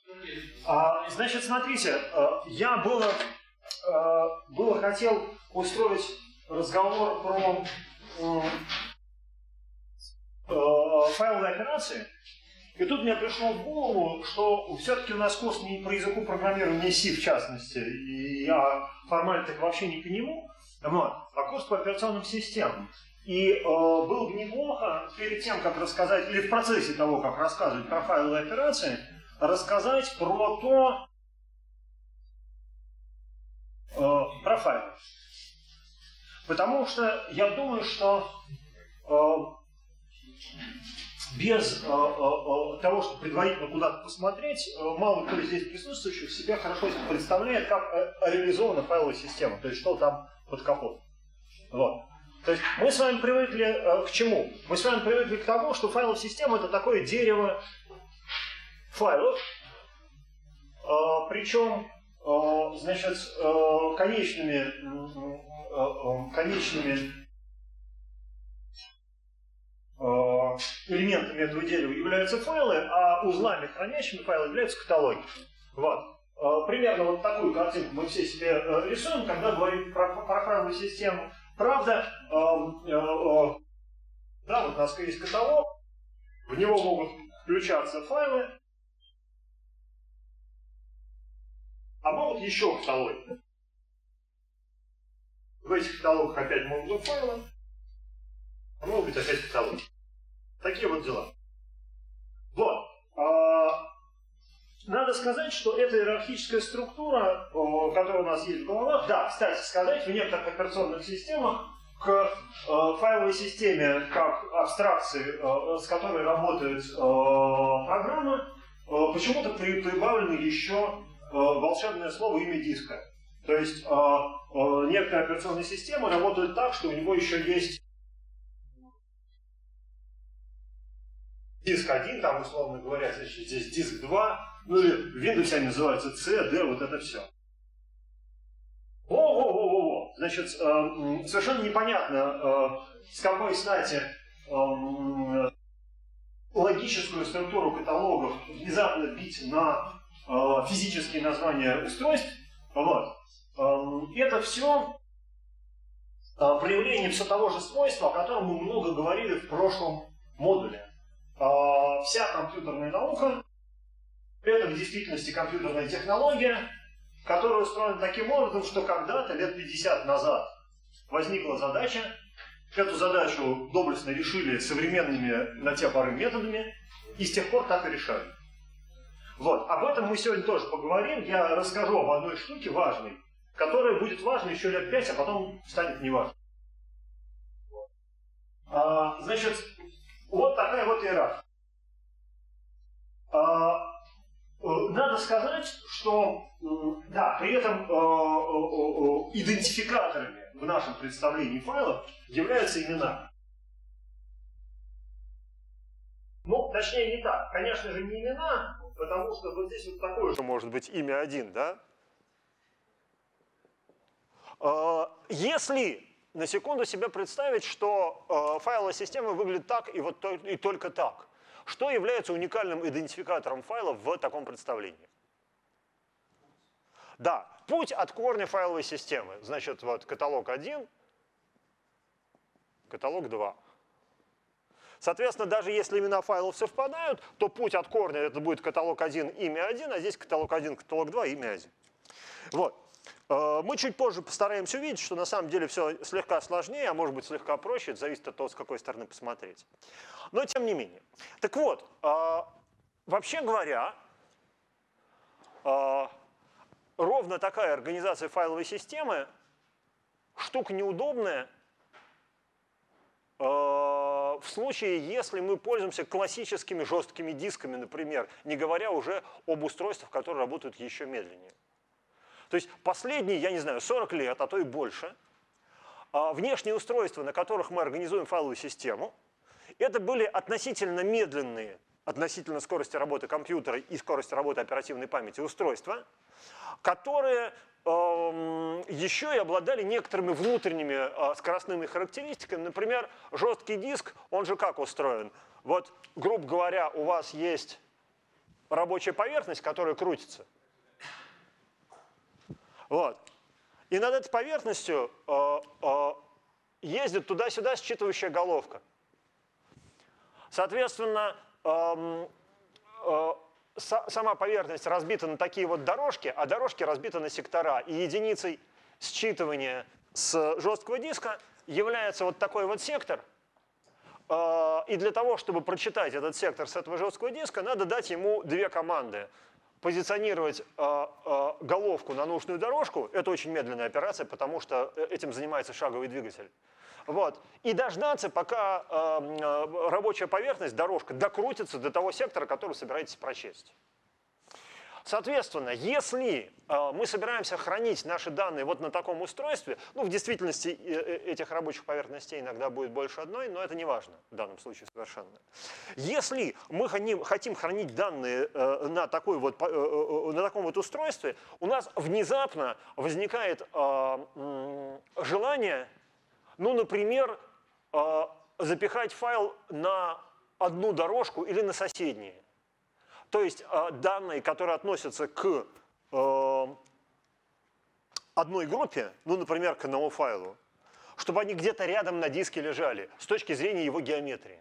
Значит, смотрите, я было хотел устроить разговор про файловые операции, и тут мне пришло в голову, что все-таки у нас курс не по языку программирования C, в частности, и я формально так вообще не по нему, а курс по операционным системам. И было бы неплохо перед тем, как рассказать, или в процессе того, как рассказывать про файловые операции, рассказать про файлы. Потому что я думаю, что без того, чтобы предварительно куда-то посмотреть, мало кто из здесь присутствующих себе хорошо представляет, как реализована файловая система, то есть что там под капотом. Вот. То есть мы с вами привыкли к чему? Мы с вами привыкли к тому, что файловая система — это такое дерево файлов, причем, значит, конечными элементами этого дерева являются файлы, а узлами, хранящими файлы, являются каталоги. Вот. Примерно вот такую картинку мы все себе рисуем, когда говорим про файловую систему. Правда, да, вот у нас есть каталог, в него могут включаться файлы, а могут еще каталоги. В этих каталогах опять могут быть файлы, а могут быть опять каталоги. Такие вот дела. Вот. Надо сказать, что эта иерархическая структура, которая у нас есть в головах, да, кстати сказать, в некоторых операционных системах к файловой системе как абстракции, с которой работает программа, почему-то прибавлено еще волшебное слово имя диска. То есть некоторые операционные системы работают так, что у него еще есть диск 1, там, условно говоря, здесь диск 2, ну или в Windows они называются C, D, вот это все. Значит, совершенно непонятно, с какой стати логическую структуру каталогов внезапно бить на физические названия устройств. Вот. Это все проявление все того же свойства, о котором мы много говорили в прошлом модуле. Вся компьютерная наука — это в действительности компьютерная технология, которая устроена таким образом, что когда-то, лет 50 назад, возникла задача. Эту задачу доблестно решили современными на те поры методами, и с тех пор так и решали. Вот. Об этом мы сегодня тоже поговорим. Я расскажу об одной штуке важной, которая будет важной еще лет 5, а потом станет неважной. Значит, вот такая вот иерархия. Надо сказать, что да, при этом идентификаторами в нашем представлении файлов являются имена. Ну, точнее не так. Конечно же, не имена, потому что вот здесь вот такое же может быть имя 1, да? Если на секунду себе представить, что файловая система выглядит так и вот и только так, что является уникальным идентификатором файла в таком представлении? Да, путь от корня файловой системы. Значит, вот каталог 1, каталог 2. Соответственно, даже если имена файлов совпадают, то путь от корня это будет каталог 1, имя 1, а здесь каталог 1, каталог 2, имя 1. Вот. Мы чуть позже постараемся увидеть, что на самом деле все слегка сложнее, а может быть слегка проще, это зависит от того, с какой стороны посмотреть. Но тем не менее. Так вот, вообще говоря, ровно такая организация файловой системы штука неудобная в случае, если мы пользуемся классическими жесткими дисками, например, не говоря уже об устройствах, которые работают еще медленнее. То есть последние, я не знаю, 40 лет, а то и больше, внешние устройства, на которых мы организуем файловую систему, это были относительно медленные, относительно скорости работы компьютера и скорости работы оперативной памяти устройства, которые еще и обладали некоторыми внутренними скоростными характеристиками. Например, жесткий диск, он же как устроен? Вот, грубо говоря, у вас есть рабочая поверхность, которая крутится. Вот. И над этой поверхностью ездит туда-сюда считывающая головка. Соответственно, сама поверхность разбита на такие вот дорожки, а дорожки разбиты на сектора. И единицей считывания с жесткого диска является вот такой вот сектор. И для того, чтобы прочитать этот сектор с этого жесткого диска, надо дать ему две команды. Позиционировать головку на нужную дорожку – это очень медленная операция, потому что этим занимается шаговый двигатель. Вот. И дождаться, пока рабочая поверхность, дорожка, докрутится до того сектора, который вы собираетесь прочесть. Соответственно, если мы собираемся хранить наши данные вот на таком устройстве, ну, в действительности этих рабочих поверхностей иногда будет больше одной, но это не важно в данном случае совершенно. Если мы хотим хранить данные на таком вот устройстве, у нас внезапно возникает желание, ну, например, запихать файл на одну дорожку или на соседние. То есть данные, которые относятся к одной группе, ну, например, к одному файлу, чтобы они где-то рядом на диске лежали с точки зрения его геометрии.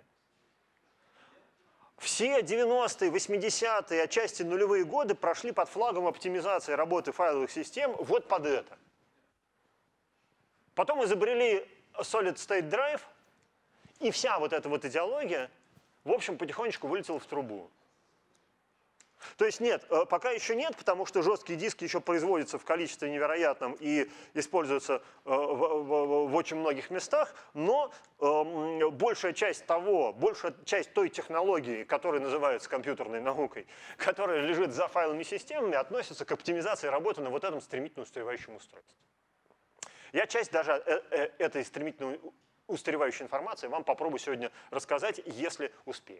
Все 90-е, 80-е, отчасти нулевые годы прошли под флагом оптимизации работы файловых систем вот под это. Потом изобрели Solid State Drive, и вся вот эта вот идеология, в общем, потихонечку вылетела в трубу. То есть нет, пока еще нет, потому что жесткие диски еще производятся в количестве невероятном и используются в очень многих местах, но большая часть той технологии, которая называется компьютерной наукой, которая лежит за файловыми системами, относится к оптимизации работы на вот этом стремительно устаревающем устройстве. Я часть даже этой стремительно устаревающей информации вам попробую сегодня рассказать, если успеем.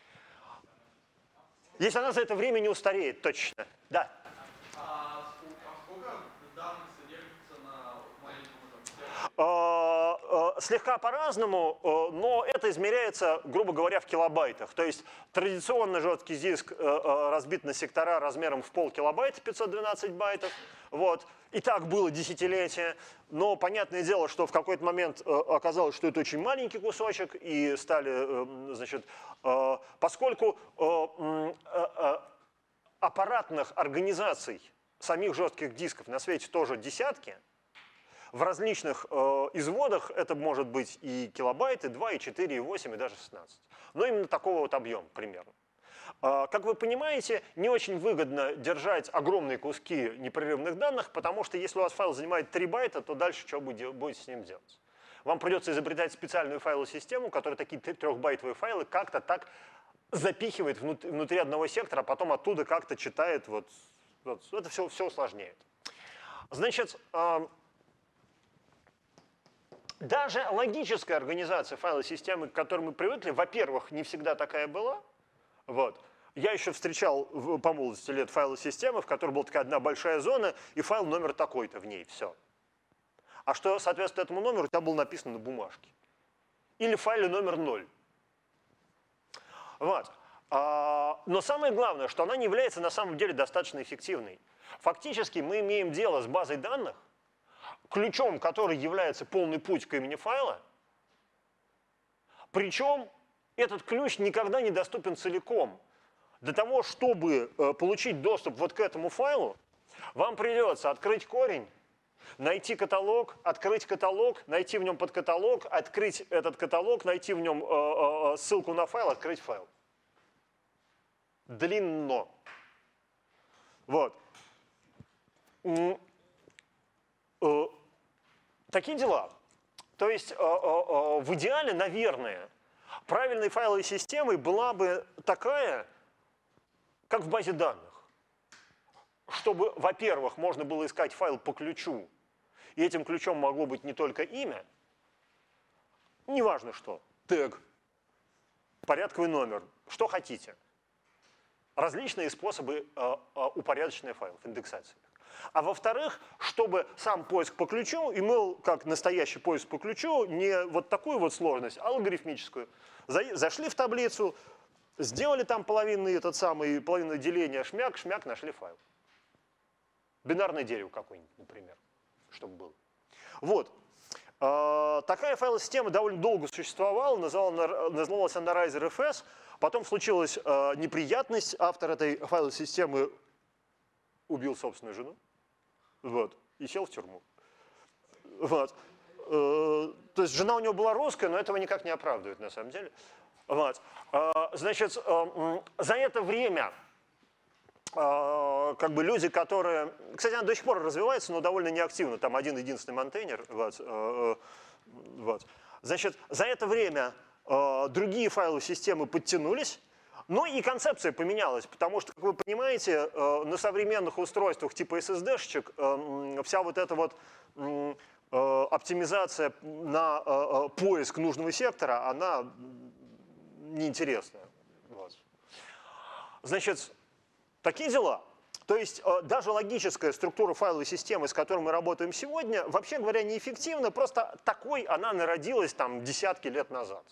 Если она за это время не устареет, точно. Да. А сколько данных содержится на маленьком? Слегка по-разному, но это измеряется, грубо говоря, в килобайтах. То есть традиционно жесткий диск разбит на сектора размером в полкилобайта, 512 байтов. Вот. И так было десятилетия. Но понятное дело, что в какой-то момент оказалось, что это очень маленький кусочек, и стали, значит, поскольку аппаратных организаций самих жестких дисков на свете тоже десятки, в различных изводах это может быть и килобайт, и 2, и 4, и 8, и даже 16. Но именно такого вот объема примерно. Как вы понимаете, не очень выгодно держать огромные куски непрерывных данных, потому что если у вас файл занимает 3 байта, то дальше что будете с ним делать? Вам придется изобретать специальную файловую систему, которая такие 3-байтовые файлы как-то так запихивает внутри одного сектора, а потом оттуда как-то читает. Вот это все усложняет. Значит, даже логическая организация файловой системы, к которой мы привыкли, во-первых, не всегда такая была. Вот. Я еще встречал по молодости лет файловые системы, в которой была такая одна большая зона, и файл номер такой-то в ней, все. А что соответствует этому номеру, у тебя было написано на бумажке. Или в файле номер 0. Вот. Но самое главное, что она не является на самом деле достаточно эффективной. Фактически мы имеем дело с базой данных, ключом, который является полный путь к имени файла, причем этот ключ никогда не доступен целиком. Для того, чтобы получить доступ вот к этому файлу, вам придется открыть корень, найти каталог, открыть каталог, найти в нем подкаталог, открыть этот каталог, найти в нем ссылку на файл, открыть файл. Длинно. Вот. Такие дела. То есть в идеале, наверное, правильной файловой системой была бы такая, как в базе данных. Чтобы, во-первых, можно было искать файл по ключу, и этим ключом могло быть не только имя, неважно что, тег, порядковый номер, что хотите. Различные способы упорядочения файлов, индексации. А во-вторых, чтобы сам поиск по ключу имел, как настоящий поиск по ключу, не вот такую вот сложность, а алгоритмическую. Зашли в таблицу, сделали там половинное деление, шмяк, нашли файл. Бинарное дерево какое-нибудь, например, чтобы было. Вот. Такая файлосистема довольно долго существовала, называлась она RiserFS. Потом случилась неприятность, автор этой файлосистемы убил собственную жену, вот, и сел в тюрьму. Вот. То есть жена у него была русская, но этого никак не оправдывает на самом деле. Вот. Значит, за это время как бы люди, которые... Кстати, она до сих пор развивается, но довольно неактивно. Там один-единственный монтейнер. Вот. Значит, за это время другие файловые системы подтянулись, но и концепция поменялась, потому что, как вы понимаете, на современных устройствах типа SSD-шечек вся вот эта вот оптимизация на поиск нужного сектора, она неинтересная. Вот. Значит, такие дела. То есть даже логическая структура файловой системы, с которой мы работаем сегодня, вообще говоря, неэффективна, просто такой она народилась там десятки лет назад.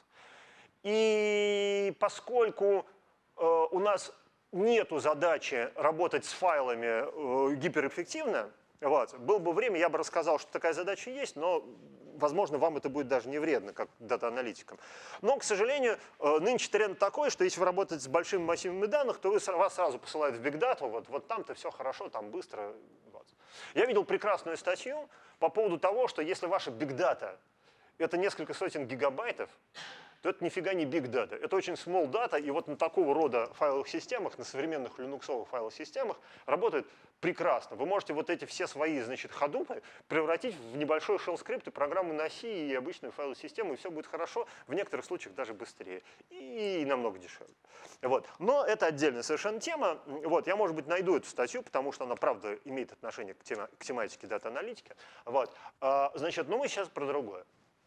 И поскольку у нас нету задачи работать с файлами гиперэффективно, вот, было бы время, я бы рассказал, что такая задача есть, но, возможно, вам это будет даже не вредно, как дата-аналитикам. Но, к сожалению, нынче тренд такой, что если вы работаете с большими массивами данных, то вас сразу посылают в Big Data, вот там-то все хорошо, там быстро. Вот. Я видел прекрасную статью по поводу того, что если ваша Big Data – это несколько сотен гигабайтов, то это нифига не Big Data. Это очень small data, и вот на такого рода файловых системах, на современных линуксовых файловых системах работает прекрасно. Вы можете вот эти все свои, значит, ходупы превратить в небольшой shell скрипт и программу на C и обычную файловую систему, и все будет хорошо, в некоторых случаях даже быстрее и намного дешевле. Вот. Но это отдельная совершенно тема. Вот. Я, может быть, найду эту статью, потому что она, правда, имеет отношение к тематике дата-аналитики. Вот. Значит, ну мы сейчас про другое.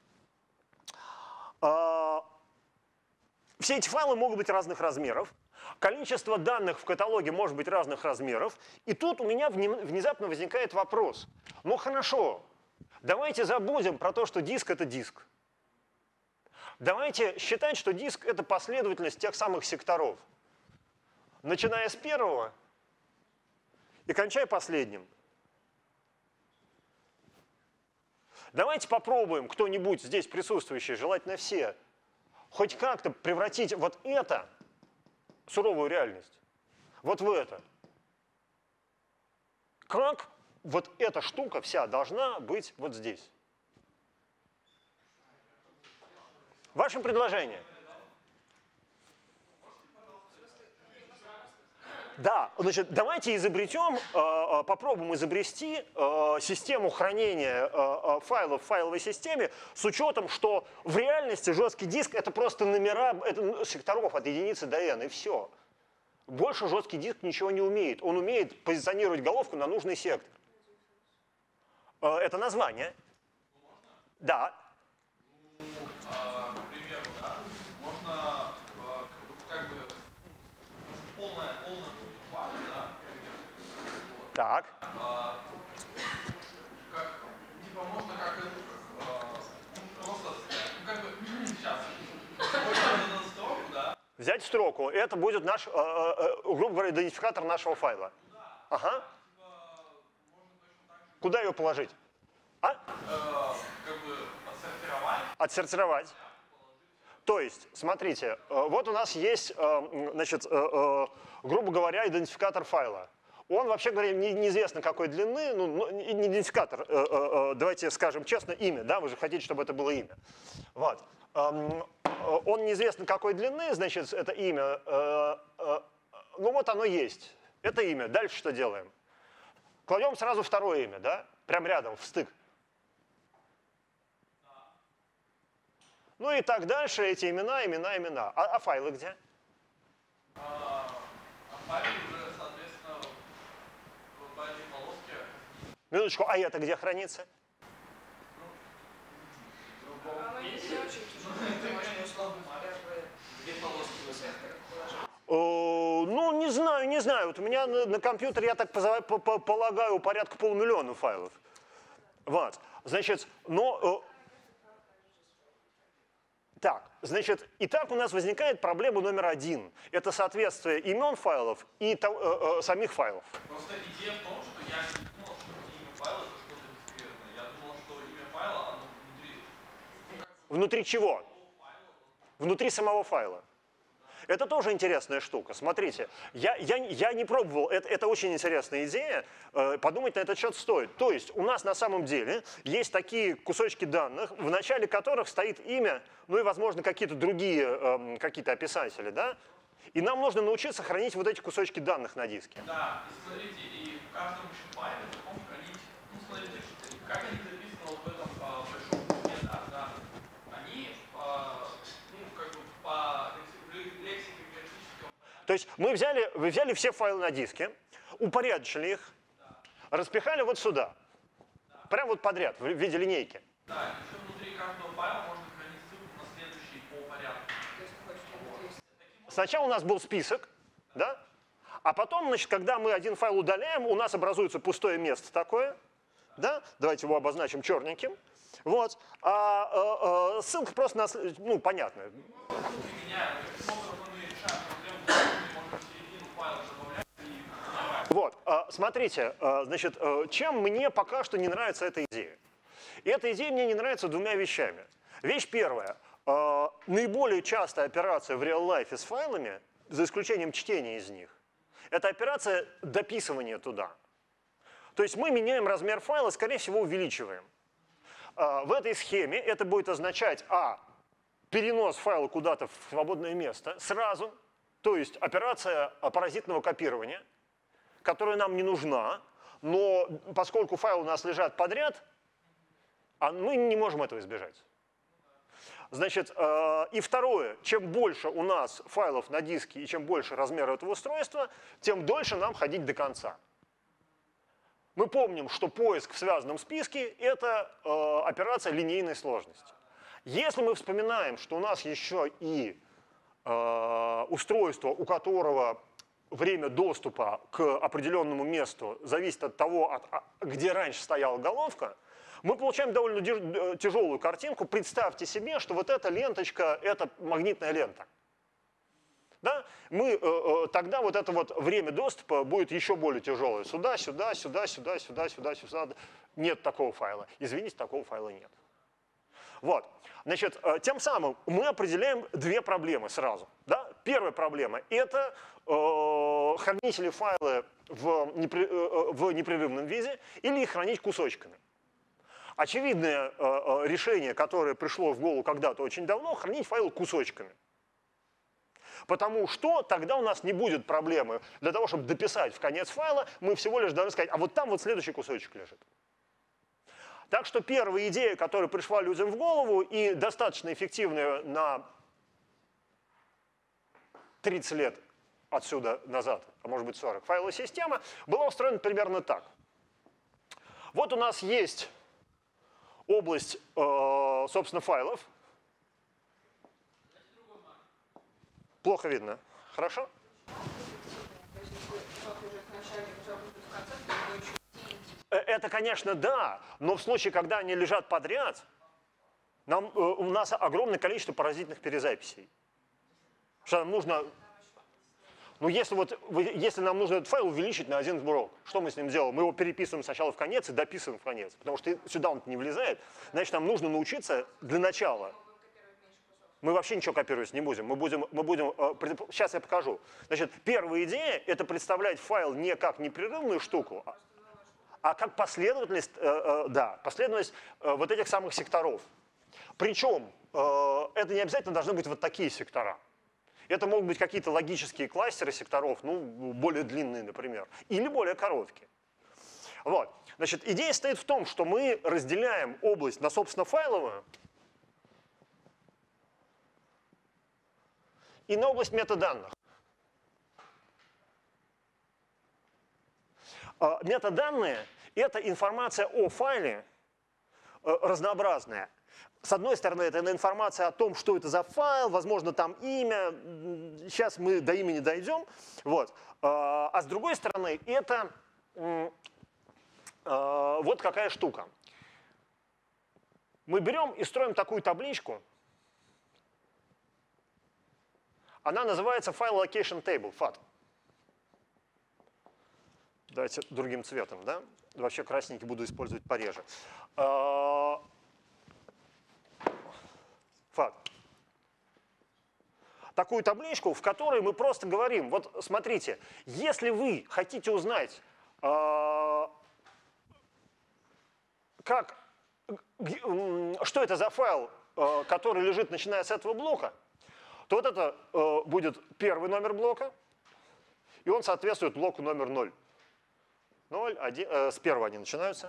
Все эти файлы могут быть разных размеров. Количество данных в каталоге может быть разных размеров. И тут у меня внезапно возникает вопрос. Ну хорошо, давайте забудем про то, что диск – это диск. Давайте считать, что диск – это последовательность тех самых секторов. Начиная с первого и кончая последним. Давайте попробуем, кто-нибудь здесь присутствующий, желательно все, хоть как-то превратить вот это, суровую реальность, вот в это. Как вот эта штука вся должна быть вот здесь? Ваше предложение? Да, значит, давайте изобретем, попробуем изобрести систему хранения файлов в файловой системе с учетом, что в реальности жесткий диск это просто номера секторов от единицы до n, и все. Больше жесткий диск ничего не умеет. Он умеет позиционировать головку на нужный сектор. Это название. Да. К примеру, да, можно как бы полная фаза, да, вот. Так. Типа можно как просто, ну как бы, сейчас, какую-то строку, да. Взять строку. Это будет наш, грубо говоря, идентификатор нашего файла. Да. Ага. Типа, можно точно так же. Куда ее положить? А? Как бы отсортировать. Отсортировать. То есть, смотрите, вот у нас есть, значит, грубо говоря, идентификатор файла. Он, вообще говоря, неизвестно какой длины, ну, не идентификатор, давайте скажем честно, имя, да, вы же хотите, чтобы это было имя. Вот. Он неизвестно какой длины, значит, это имя, ну вот оно есть, это имя. Дальше что делаем? Кладем сразу второе имя, да, прям рядом, в стык. Ну и так дальше, эти имена. А файлы где? Файлы уже, соответственно, в базе полоски. Минуточку, а это где хранится? Ну, не знаю. Вот у меня на компьютере, я так полагаю, порядка 500 000 файлов. Вот. Значит, но... Так, Значит, итак, у нас возникает проблема номер один. Это соответствие имен файлов и самих файлов. Просто идея в том, что я не думал, что имя файла это что-то дискретное. Я думал, что имя файла, оно внутри. Внутри чего? Внутри самого файла. Это тоже интересная штука. Смотрите, я не пробовал, это очень интересная идея, подумать на этот счет стоит. То есть у нас на самом деле есть такие кусочки данных, в начале которых стоит имя, ну и, возможно, какие-то другие какие-то описатели, да? И нам нужно научиться хранить вот эти кусочки данных на диске. Да, и смотрите, и в каждом файле потом хранить, ну смотрите, как они записаны вот в этом большом куске данных. Они, ну, как бы по лексике графическому. То есть вы взяли все файлы на диске, упорядочили их, распихали вот сюда, прямо вот подряд, в виде линейки. Да, еще внутри каждого файла можно хранить ссылку на следующий по порядку. Сначала у нас был список, да? А потом, значит, когда мы один файл удаляем, у нас образуется пустое место такое, да? Давайте его обозначим черненьким. Вот. Ссылка просто на... Ну, понятно. Вот, смотрите, значит, чем мне пока что не нравится эта идея? И эта идея мне не нравится двумя вещами. Вещь первая. Наиболее частая операция в реал-лайфе с файлами, за исключением чтения из них, это операция дописывания туда. То есть мы меняем размер файла, скорее всего, увеличиваем. В этой схеме это будет означать, перенос файла куда-то в свободное место сразу, то есть операция паразитного копирования, которая нам не нужна, но поскольку файлы у нас лежат подряд, мы не можем этого избежать. Значит, и второе, чем больше у нас файлов на диске и чем больше размер этого устройства, тем дольше нам ходить до конца. Мы помним, что поиск в связанном списке – это операция линейной сложности. Если мы вспоминаем, что у нас еще и устройство, у которого время доступа к определенному месту зависит от того, где раньше стояла головка, мы получаем довольно тяжелую картинку. Представьте себе, что вот эта ленточка – это магнитная лента. Да? Тогда вот это вот время доступа будет еще более тяжелое. Сюда, сюда, сюда, сюда, сюда, сюда, сюда. Нет такого файла. Извините, такого файла нет. Вот. Значит, тем самым мы определяем две проблемы сразу. Да? Первая проблема – это хранить ли файлы в непрерывном виде или их хранить кусочками. Очевидное решение, которое пришло в голову когда-то очень давно, хранить файлы кусочками. Потому что тогда у нас не будет проблемы. Для того, чтобы дописать в конец файла, мы всего лишь должны сказать, а вот там вот следующий кусочек лежит. Так что первая идея, которая пришла людям в голову и достаточно эффективная на 30 лет отсюда назад, а может быть 40, файловая система, была устроена примерно так. Вот у нас есть область, собственно, файлов. Плохо видно. Хорошо? Это, конечно, да, но в случае, когда они лежат подряд, у нас огромное количество паразитных перезаписей. Что нам нужно... Ну, если нам нужно этот файл увеличить на один блок, что мы с ним делаем? Мы его переписываем сначала в конец и дописываем в конец, потому что сюда он не влезает. Значит, нам нужно научиться для начала. Мы вообще ничего копировать не будем. Сейчас я покажу. Значит, первая идея – это представлять файл не как непрерывную штуку, а как последовательность, последовательность вот этих самых секторов. Причем это не обязательно должны быть вот такие сектора. Это могут быть какие-то логические кластеры секторов, ну, более длинные, например, или более короткие. Вот. Значит, идея стоит в том, что мы разделяем область на, собственно, файловую и на область метаданных. Метаданные – это информация о файле разнообразная. С одной стороны, это информация о том, что это за файл, возможно, там имя. Сейчас мы до имени дойдем. Вот. А с другой стороны, это вот какая штука. Мы берем и строим такую табличку. Она называется File Allocation Table, FAT. Давайте другим цветом, да? Вообще красненький буду использовать пореже. FAT. Такую табличку, в которой мы просто говорим, вот смотрите, если вы хотите узнать, что это за файл, который лежит, начиная с этого блока, то вот это будет первый номер блока, и он соответствует блоку номер 0. 0, 1, с первого они начинаются.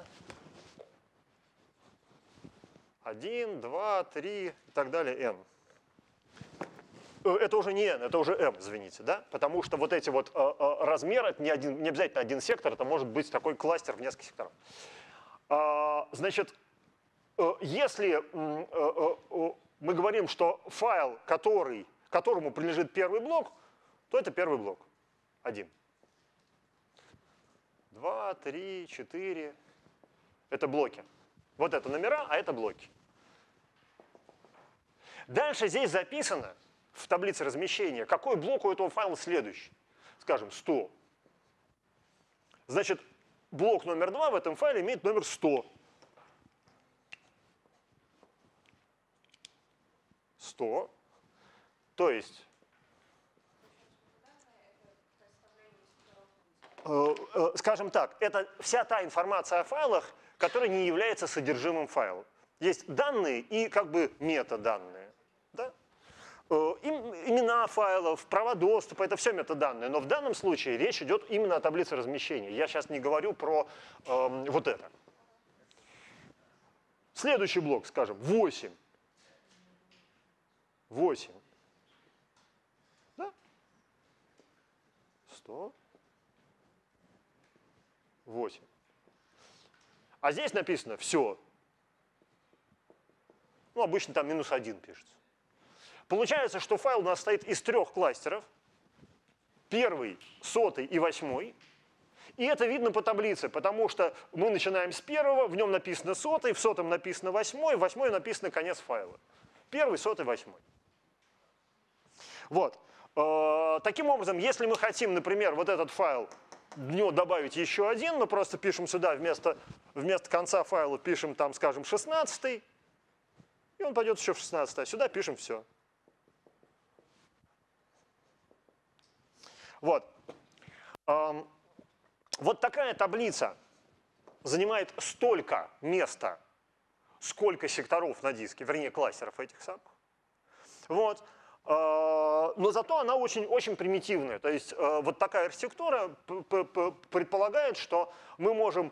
1, 2, 3 и так далее, n. Это уже не n, это уже m, извините, да? Потому что вот эти вот размеры, это не обязательно один сектор, это может быть такой кластер в несколько секторов. Значит, если мы говорим, что файл, которому принадлежит первый блок, то это первый блок. 1. 2, 3, 4. Это блоки. Вот это номера, а это блоки. Дальше здесь записано в таблице размещения, какой блок у этого файла следующий. Скажем, 100. Значит, блок номер 2 в этом файле имеет номер 100. 100. То есть, скажем так, это вся та информация о файлах, которая не является содержимым файла. Есть данные и как бы метаданные. Да? Имена файлов, права доступа, это все метаданные. Но в данном случае речь идет именно о таблице размещения. Я сейчас не говорю про вот это. Следующий блок, скажем, 8. 8. Да? 100. 8. А здесь написано все. Ну, обычно там -1 пишется. Получается, что файл у нас состоит из 3 кластеров. 1, 100 и 8. И это видно по таблице, потому что мы начинаем с 1, в нем написано 100, в 100 написано 8, в 8 написано конец файла. 1, 100, 8. Вот. Таким образом, если мы хотим, например, вот этот файл, в него добавить еще один, мы просто пишем сюда вместо конца файла пишем там, скажем, 16, и он пойдет еще в 16, а сюда пишем все. Вот. Вот такая таблица занимает столько места, сколько секторов на диске, вернее, кластеров этих самых. Вот. Но зато она очень примитивная. То есть вот такая архитектура предполагает, что мы можем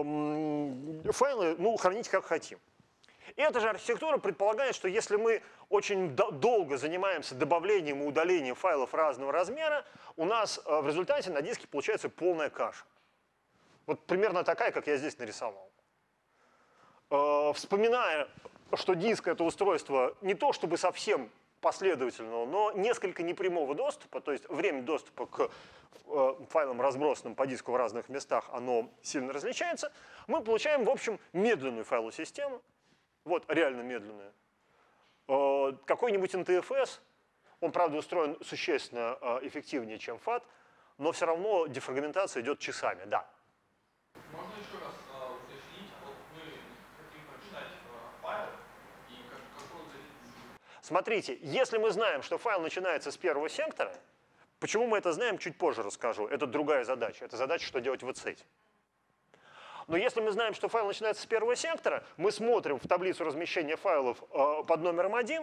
файлы хранить как хотим. И эта же архитектура предполагает, что если мы очень долго занимаемся добавлением и удалением файлов разного размера, у нас в результате на диске получается полная каша. Вот примерно такая, как я здесь нарисовал. Вспоминая, что диск — это устройство не то чтобы совсем последовательного, но несколько непрямого доступа, то есть время доступа к файлам, разбросанным по диску в разных местах, оно сильно различается, мы получаем, в общем, медленную файловую систему. Вот, реально медленная. Какой-нибудь NTFS, он, правда, устроен существенно эффективнее, чем FAT, но все равно дефрагментация идет часами, да. Можно еще раз уточнить, вот мы хотим прочитать файл, и какой Смотрите, если мы знаем, что файл начинается с первого сектора, почему мы это знаем, чуть позже расскажу. Это другая задача. Это задача, что делать в отсете. Но если мы знаем, что файл начинается с первого сектора, мы смотрим в таблицу размещения файлов под номером 1.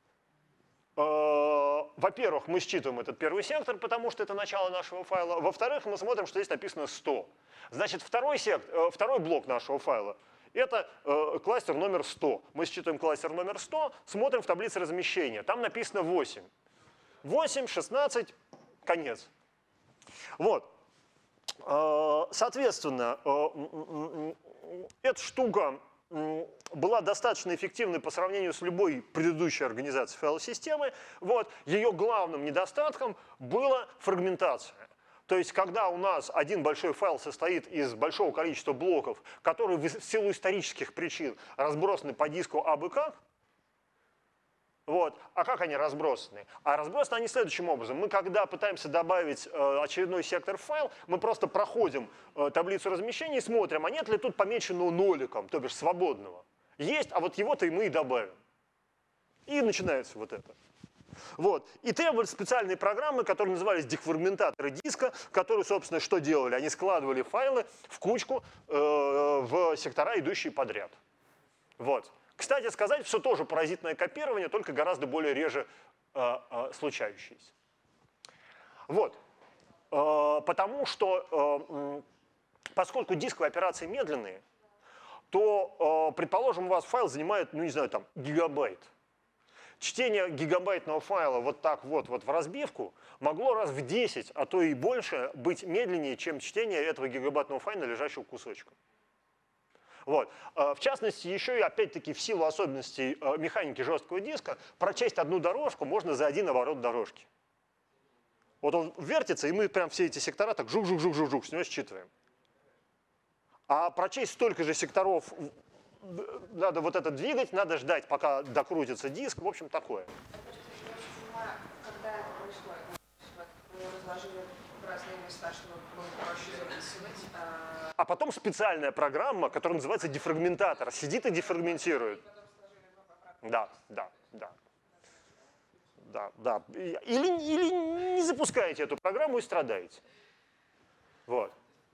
Во-первых, мы считываем этот первый сектор, потому что это начало нашего файла. Во-вторых, мы смотрим, что здесь написано 100. Значит, второй блок нашего файла — это кластер номер 100. Мы считываем кластер номер 100, смотрим в таблице размещения. Там написано 8. 8, 16, конец. Вот. Соответственно, эта штука была достаточно эффективной по сравнению с любой предыдущей организацией файловой системы. Вот. Ее главным недостатком была фрагментация. То есть, когда у нас один большой файл состоит из большого количества блоков, которые в силу исторических причин разбросаны по диску абы как, Вот. А как они разбросаны? А разбросаны они следующим образом. Мы, когда пытаемся добавить очередной сектор в файл, мы просто проходим таблицу размещения и смотрим, а нет ли тут помеченного ноликом, то бишь свободного. Есть, а вот его-то и мы и добавим. И начинается вот это. Вот. И требовались специальные программы, которые назывались дефрагментаторы диска, которые, собственно, что делали? Они складывали файлы в кучку в сектора, идущие подряд. Вот. Кстати сказать, все тоже паразитное копирование, только гораздо более реже случающееся. Вот. Потому что, поскольку дисковые операции медленные, то, предположим, у вас файл занимает, ну не знаю, там, гигабайт. Чтение гигабайтного файла вот так вот в разбивку могло раз в 10, а то и больше быть медленнее, чем чтение этого гигабайтного файла, лежащего кусочком. Вот. В частности, еще и опять-таки в силу особенностей механики жесткого диска, прочесть одну дорожку можно за один оборот дорожки. Вот он вертится, и мы прям все эти сектора так жук-жук-жук-жук с него считываем. А прочесть столько же секторов надо вот это двигать, надо ждать, пока докрутится диск, в общем, такое. Когда это происходит? Вы разложили в разные места, чтобы было проще записывать. А потом специальная программа, которая называется дефрагментатор, сидит и дефрагментирует. Да. Или не запускаете эту программу и страдаете. Вот.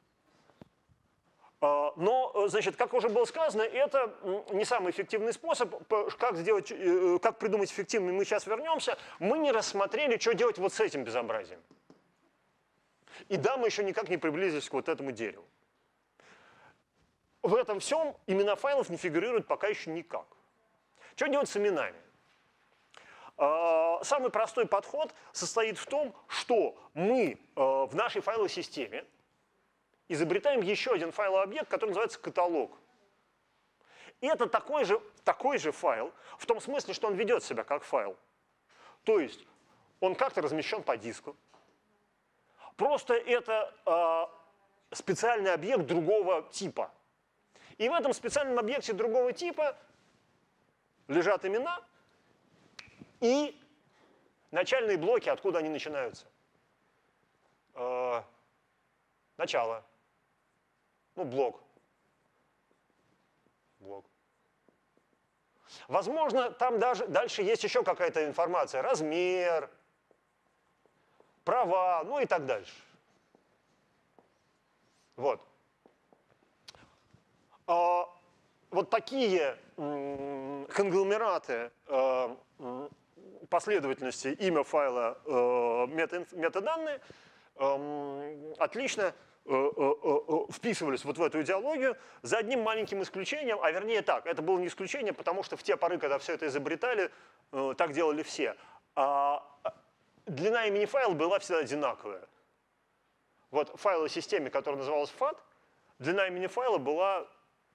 Но, значит, как уже было сказано, это не самый эффективный способ. Как придумать эффективный, мы сейчас вернемся. Мы не рассмотрели, что делать вот с этим безобразием. И да, мы еще никак не приблизились к вот этому дереву. В этом всем имена файлов не фигурируют пока еще никак. Что делать с именами? Самый простой подход состоит в том, что мы в нашей файловой системе изобретаем еще один файловый объект, который называется каталог. И это такой же файл, в том смысле, что он ведет себя как файл. То есть он как-то размещен по диску. Просто это специальный объект другого типа. И в этом специальном объекте другого типа лежат имена и начальные блоки, откуда они начинаются. Начало. Ну, блок. Возможно, там даже дальше есть еще какая-то информация. Размер, права, ну и так дальше. Вот. Вот такие конгломераты последовательности имя файла, метаданные отлично вписывались вот в эту идеологию за одним маленьким исключением, а вернее так, это было не исключение, потому что в те поры, когда все это изобретали, так делали все. Длина имени файла была всегда одинаковая. Вот в файловой системе, которая называлась FAT, длина имени файла была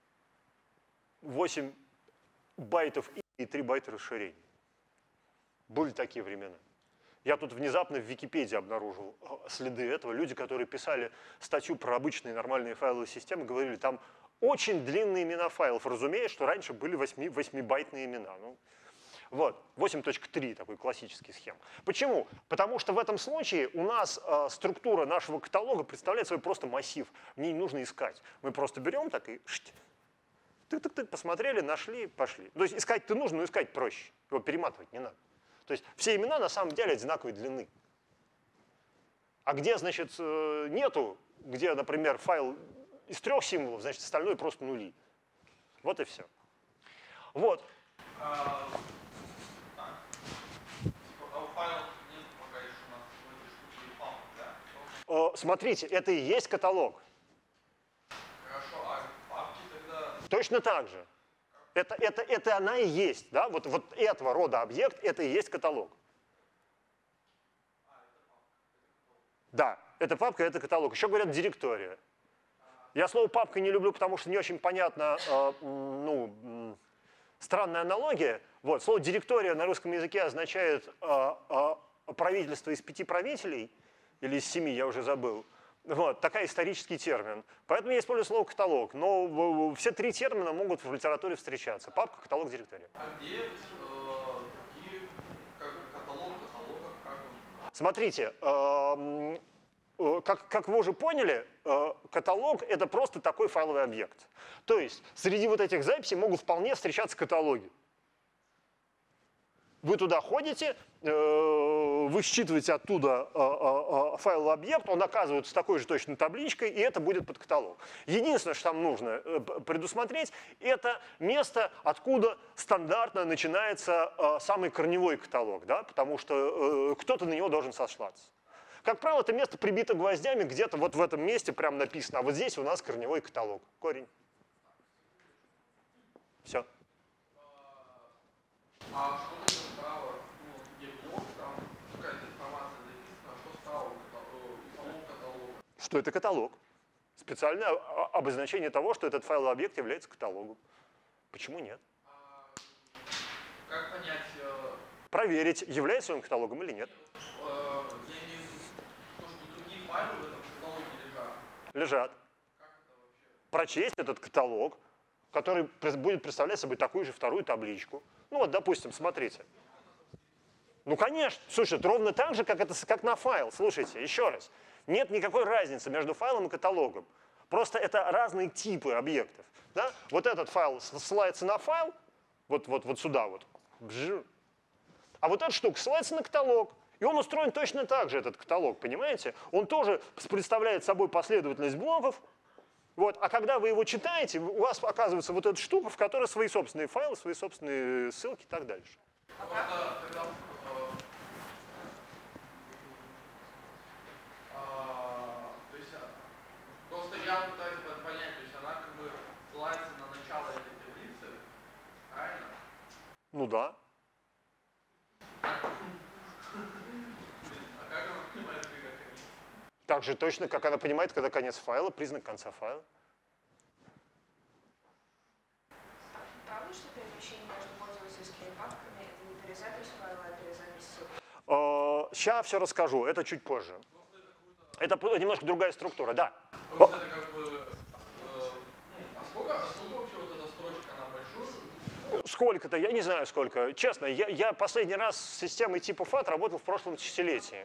8 байтов и 3 байта расширения. Были такие времена. Я тут внезапно в Википедии обнаружил следы этого. Люди, которые писали статью про обычные нормальные файловые системы, говорили, там очень длинные имена файлов. Разумеется, что раньше были 8-байтные имена. Ну, вот, 8.3 такой классический схем. Почему? Потому что в этом случае у нас структура нашего каталога представляет собой просто массив. В ней не нужно искать. Мы просто берем так и тык-тык-тык, посмотрели, нашли, пошли. То есть искать-то нужно, но искать проще. Его перематывать не надо. То есть все имена на самом деле одинаковой длины. А где, значит, нету, где, например, файл из 3 символов, значит, остальное просто нули. Вот и все. Вот. Смотрите, это и есть каталог. Хорошо, а папки тогда... Точно так же. Это она и есть, да? Вот этого рода объект, это и есть каталог. Да, это папка, это каталог. Еще говорят директория. Я слово папка не люблю, потому что не очень понятно, странная аналогия. Вот, слово директория на русском языке означает правительство из 5 правителей, или из 7, я уже забыл. Вот, такой исторический термин. Поэтому я использую слово каталог. Но все 3 термина могут в литературе встречаться. Папка, каталог, директория. А где какие Смотрите, как вы уже поняли, каталог — это просто такой файловый объект. То есть среди вот этих записей могут вполне встречаться каталоги. Вы туда ходите, вы считываете оттуда файловый объект, он оказывается с такой же точной табличкой, и это будет под каталог. Единственное, что там нужно предусмотреть, это место, откуда стандартно начинается самый корневой каталог, да? Потому что кто-то на него должен сослаться. Как правило, это место прибито гвоздями, где-то вот в этом месте прям написано, а вот здесь у нас корневой каталог, корень. Все. А что это справа, где блок, там какая-то информация записана, что справа самого каталога? Что это каталог? Специальное обозначение того, что этот файловый объект является каталогом. Почему нет? Как понять? Проверить, является он каталогом или нет. Я имею в виду, что другие файлы в этом каталоге лежат. Лежат. Как это вообще? Прочесть этот каталог, который будет представлять собой такую же вторую табличку. Ну вот, допустим, смотрите. Ну, конечно. Слушай, это ровно так же, как на файл. Слушайте, еще раз. Нет никакой разницы между файлом и каталогом. Просто это разные типы объектов. Да? Вот этот файл ссылается на файл, вот сюда вот. А вот эта штука ссылается на каталог. И он устроен точно так же, этот каталог, понимаете? Он тоже представляет собой последовательность блоков. Вот. А когда вы его читаете, у вас оказывается вот эта штука, в которой свои собственные файлы, свои собственные ссылки и так дальше. То есть, просто я пытаюсь понять, то есть она как бы ссылается на начало этой таблицы, правильно? Ну да. А как она понимает, когда конец? Так же точно, как она понимает, когда конец файла, признак конца файла. Правда, что перемещение между пользовательскими папками — это не перезапись файла, а перезапись ссылки? Сейчас все расскажу, это чуть позже. Это немножко другая структура, да. Просто это как бы, а сколько вообще вот эта строчка, она большую? Сколько-то, я не знаю сколько. Честно, я последний раз с системой типа FAT работал в прошлом десятилетии.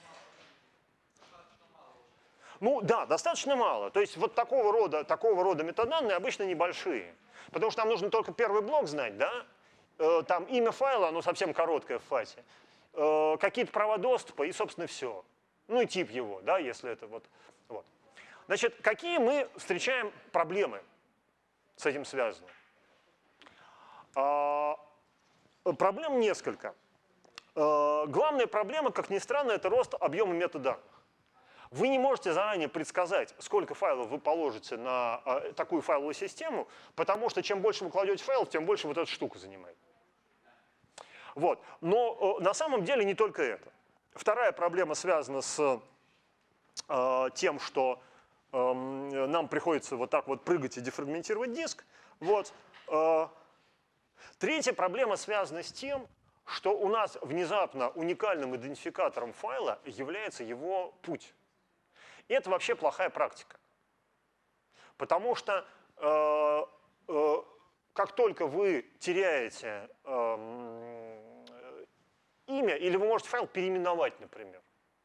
Ну да, достаточно мало. То есть вот такого рода метаданные обычно небольшие. Потому что нам нужно только первый блок знать, да? Там имя файла, оно совсем короткое в фате. Какие-то права доступа и, собственно, все. Ну и тип его, да, если это вот. Значит, какие мы встречаем проблемы с этим связаны? Проблем несколько. Главная проблема, как ни странно, это рост объема метаданных. Вы не можете заранее предсказать, сколько файлов вы положите на такую файловую систему, потому что чем больше вы кладете файлов, тем больше вот эта штука занимает. Вот. Но на самом деле не только это. Вторая проблема связана с тем, что нам приходится вот так вот прыгать и дефрагментировать диск. Вот. Третья проблема связана с тем, что у нас внезапно уникальным идентификатором файла является его путь. И это вообще плохая практика. Потому что как только вы теряете имя, или вы можете файл переименовать, например,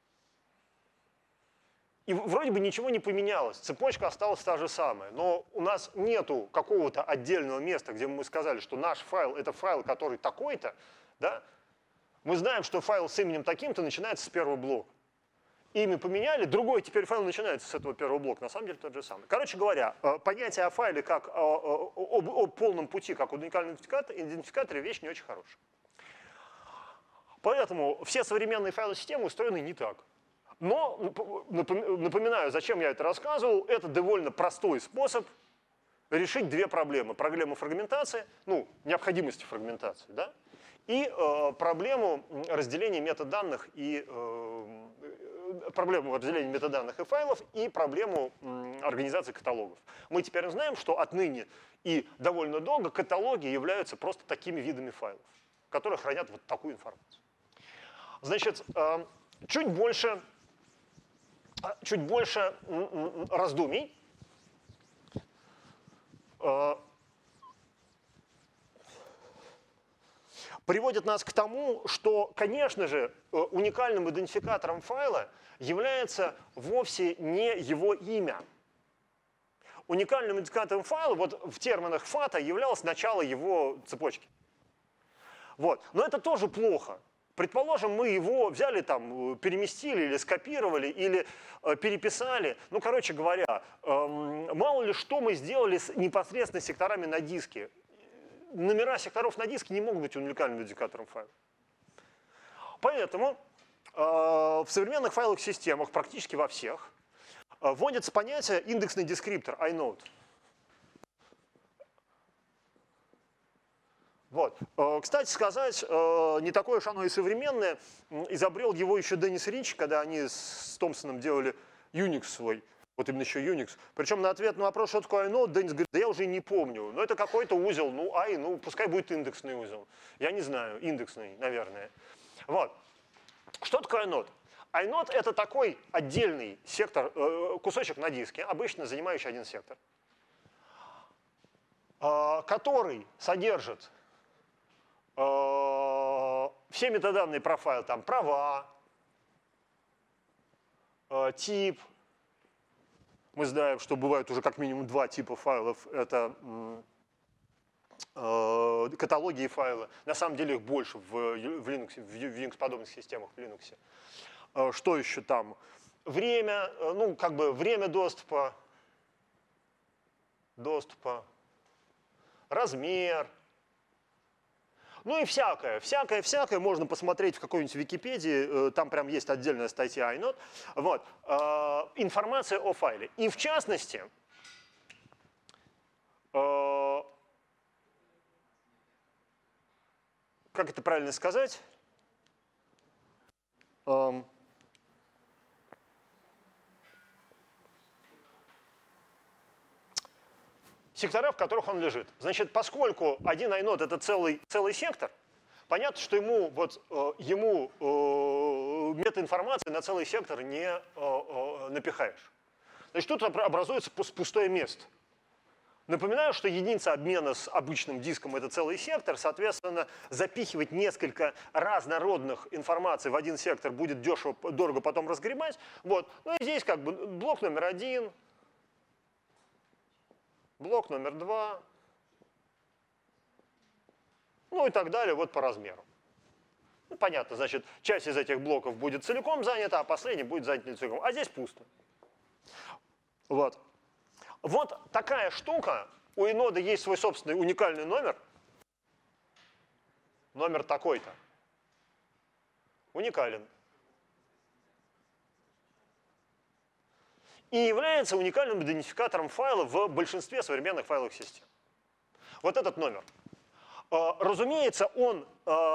и вроде бы ничего не поменялось, цепочка осталась та же самая, но у нас нету какого-то отдельного места, где мы сказали, что наш файл — это файл, который такой-то, да? Мы знаем, что файл с именем таким-то начинается с первого блока. Имя поменяли, другой теперь файл начинается с этого первого блока, на самом деле тот же самый. Короче говоря, понятие о файле как о полном пути, как уникальном идентификаторе, вещь не очень хорошая. Поэтому все современные файлосистемы устроены не так. Но, напоминаю, зачем я это рассказывал, это довольно простой способ решить две проблемы. Проблему фрагментации, ну, необходимости фрагментации, да, и проблему разделения метаданных и файлов и проблему организации каталогов. Мы теперь знаем, что отныне и довольно долго каталоги являются просто такими видами файлов, которые хранят вот такую информацию. Значит, чуть больше раздумий. приводит нас к тому, что, конечно же, уникальным идентификатором файла является вовсе не его имя. Уникальным идентификатором файла вот в терминах FAT являлось начало его цепочки. Вот. Но это тоже плохо. Предположим, мы его взяли, там, переместили или скопировали, или переписали. Ну, короче говоря, мало ли что мы сделали с непосредственно секторами на диске. Номера секторов на диске не могут быть уникальным идентификатором файла. Поэтому в современных файловых системах, практически во всех, вводится понятие индексный дескриптор, inode. Вот. Кстати сказать, не такое уж оно и современное. Изобрел его еще Деннис Рич, когда они с Томпсоном делали Unix свой. Вот именно еще Unix. Причем на ответ на вопрос, что такое inode, Деннис говорит, да я уже не помню. Но это какой-то узел, ну пускай будет индексный узел. Я не знаю, индексный, наверное. Вот. Что такое inode? inode — это такой отдельный сектор, кусочек на диске, обычно занимающий один сектор, который содержит все метаданные про файл, там права, тип. Мы знаем, что бывают уже как минимум два типа файлов. Это каталоги и файлы. На самом деле их больше в Linux, в Unix-подобных системах в Linux. Что еще там? Время, ну, как бы время доступа, размер. Ну и всякое можно посмотреть в какой-нибудь Википедии, там прям есть отдельная статья inode. Вот. Информация о файле. И в частности, как это правильно сказать? Сектора, в которых он лежит. Значит, поскольку один inode — это целый сектор, понятно, что ему метаинформации на целый сектор не напихаешь. Значит, тут образуется пустое место. Напоминаю, что единица обмена с обычным диском — это целый сектор, соответственно, запихивать несколько разнородных информаций в один сектор будет дорого потом разгребать. Вот. Ну и здесь как бы блок номер 1, блок номер 2, ну и так далее, вот по размеру. Ну, понятно, значит, часть из этих блоков будет целиком занята, а последний будет занят не целиком. А здесь пусто. Вот. Вот такая штука. У инода есть свой собственный уникальный номер. Номер такой-то. Уникален. И является уникальным идентификатором файла в большинстве современных файловых систем. Вот этот номер. Разумеется, он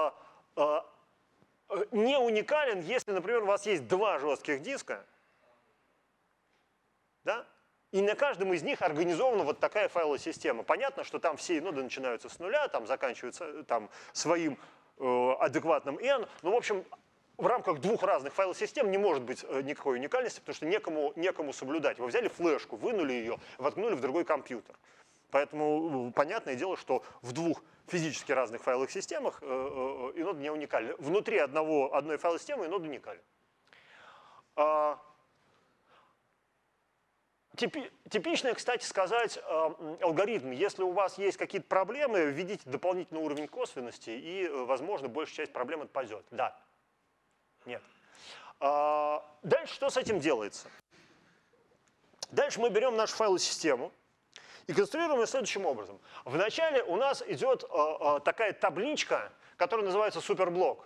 не уникален, если, например, у вас есть два жестких диска, да? И на каждом из них организована вот такая файловая система. Понятно, что там все иноды начинаются с нуля, там заканчиваются там, своим адекватным n. Но, в общем, в рамках двух разных файловых систем не может быть никакой уникальности, потому что некому соблюдать. Вы взяли флешку, вынули ее, воткнули в другой компьютер. Поэтому понятное дело, что в двух физически разных файловых системах инод не уникален. Внутри одной файловой системы инод уникален. Типичный, кстати сказать, алгоритм. Если у вас есть какие-то проблемы, введите дополнительный уровень косвенности, и, возможно, большая часть проблем отпадет. Да. Нет. Дальше что с этим делается? Дальше мы берем нашу файловую систему и конструируем ее следующим образом. Вначале у нас идет такая табличка, которая называется суперблок.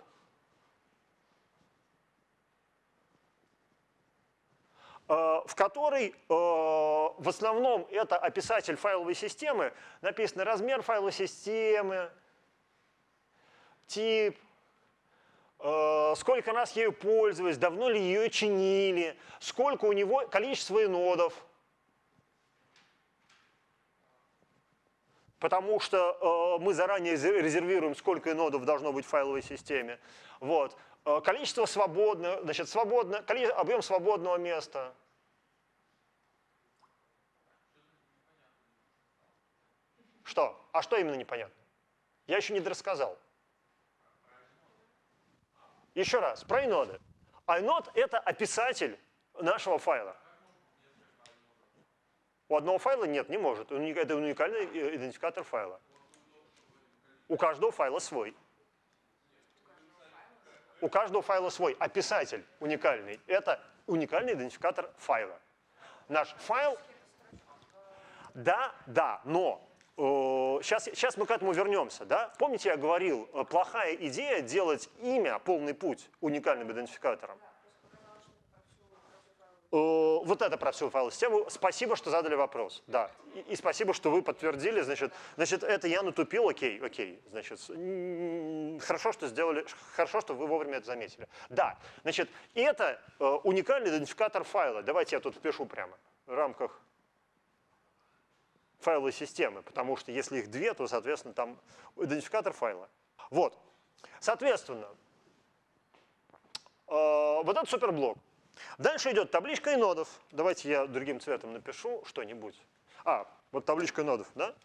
В которой в основном это описатель файловой системы, написано размер файловой системы, тип, сколько раз ею пользовались, давно ли ее чинили, сколько у него количество инодов. Потому что мы заранее резервируем, сколько инодов должно быть в файловой системе. Вот. Количество свободного, значит, объем свободного места. Что? А что именно непонятно? Я еще не дорассказал. Еще раз, про иноды. Inode — это описатель нашего файла. У одного файла нет, не может. Это уникальный идентификатор файла. У каждого файла свой. У каждого файла свой. Описатель уникальный. Это уникальный идентификатор файла. Наш файл... Да, но... Сейчас мы к этому вернемся. Да? Помните, я говорил, плохая идея делать имя, полный путь, уникальным идентификатором. Вот это про всю файловую систему. Спасибо, что задали вопрос. Да. И спасибо, что вы подтвердили. Значит, это я натупил. Окей. Значит, хорошо, что сделали, хорошо, что вы вовремя это заметили. Да. Значит, это уникальный идентификатор файла. Давайте я тут впишу прямо в рамках файловой системы, потому что если их две, то, соответственно, там идентификатор файла. Вот. Соответственно, вот это суперблок. Дальше идет табличка инодов. Давайте я другим цветом напишу что-нибудь. Вот табличка инодов, да?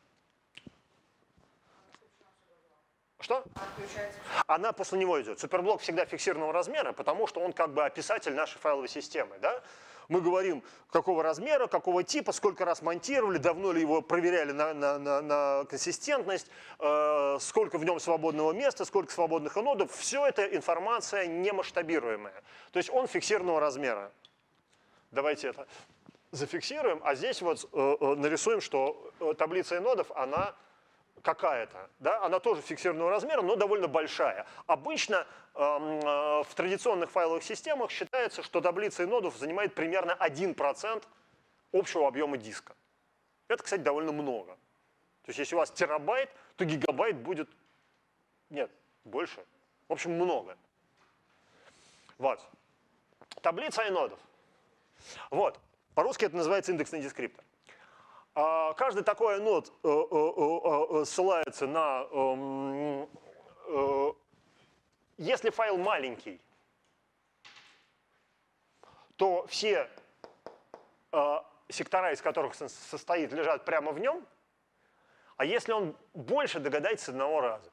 Что? Она после него идет. Суперблок всегда фиксированного размера, потому что он как бы описатель нашей файловой системы, да? Мы говорим, какого размера, какого типа, сколько раз монтировали, давно ли его проверяли на консистентность, сколько в нем свободного места, сколько свободных инодов. Все это информация не масштабируемая. То есть он фиксированного размера. Давайте это зафиксируем, а здесь вот нарисуем, что таблица инодов, она какая-то, да? Она тоже фиксированного размера, но довольно большая. Обычно в традиционных файловых системах считается, что таблица инодов занимает примерно 1% общего объема диска. Это, кстати, довольно много. То есть если у вас терабайт, то гигабайт будет, нет, больше. В общем, много. Вот. Таблица инодов. Вот. По-русски это называется индексный дескриптор. Каждый такой инод ссылается на... Если файл маленький, то все сектора, из которых состоит, лежат прямо в нем. А если он больше, догадайтесь с одного раза.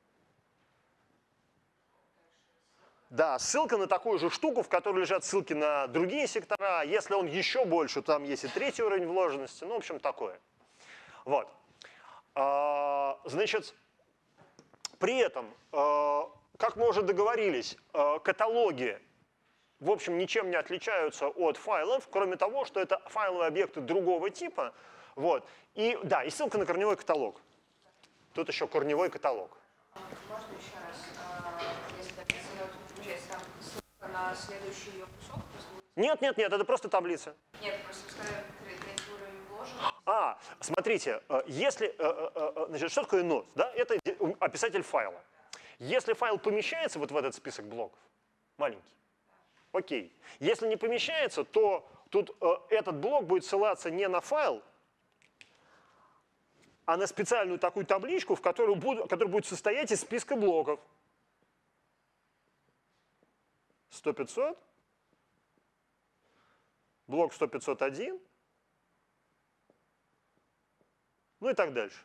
Да, ссылка на такую же штуку, в которой лежат ссылки на другие сектора. Если он еще больше, то там есть и третий уровень вложенности. Ну, в общем, такое. Вот. Значит, при этом, как мы уже договорились, каталоги, в общем, ничем не отличаются от файлов, кроме того, что это файловые объекты другого типа. Вот. И, да, и ссылка на корневой каталог. Тут еще корневой каталог. Можно еще раз, если таблица включается, там ссылка на следующий ее кусок? Нет, это просто таблица. Нет, просто сказали, третий уровень вложен. Смотрите, если, значит, что такое инод? Да? Это описатель файла. Если файл помещается вот в этот список блоков, маленький, окей. Если не помещается, то тут этот блок будет ссылаться не на файл, а на специальную такую табличку, которая будет состоять из списка блоков. 100-500, блок 100-501, ну и так дальше.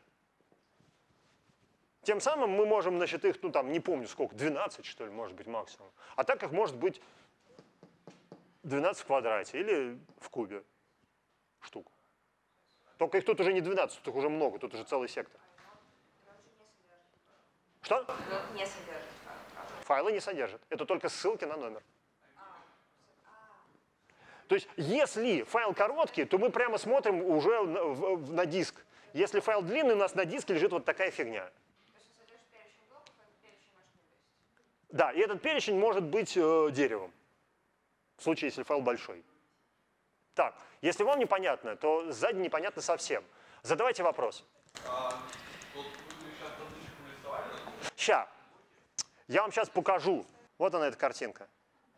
Тем самым мы можем, значит, их, ну там, не помню сколько, 12, что ли, может быть, максимум. А так их может быть 12 в квадрате или в кубе штук. Только их тут уже не 12, тут уже много, тут уже целый сектор. Что? Не содержит файл, правда? Файлы не содержит. Это только ссылки на номер. То есть, если файл короткий, то мы прямо смотрим уже на диск. Если файл длинный, у нас на диске лежит вот такая фигня. То есть он содержит перечень блоков, а этот перечень может не быть? Да, и этот перечень может быть деревом. В случае, если файл большой. Так, если вам непонятно, то сзади непонятно совсем. Задавайте вопрос. Вот вы сейчас табличку нарисовали? Сейчас. Я вам сейчас покажу. Вот она, эта картинка.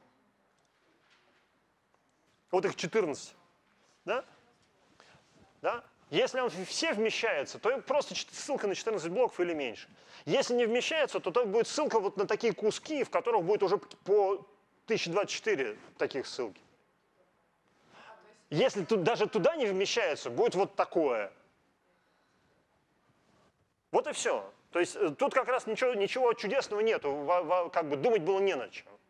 Вот их 14. Да? Да? Если он все вмещается, то просто ссылка на 14 блоков или меньше. Если не вмещается, то будет ссылка вот на такие куски, в которых будет уже по 1024 таких ссылки. Если даже туда не вмещается, будет вот такое. Вот и все. То есть тут как раз ничего чудесного нету, как бы думать было не над чем.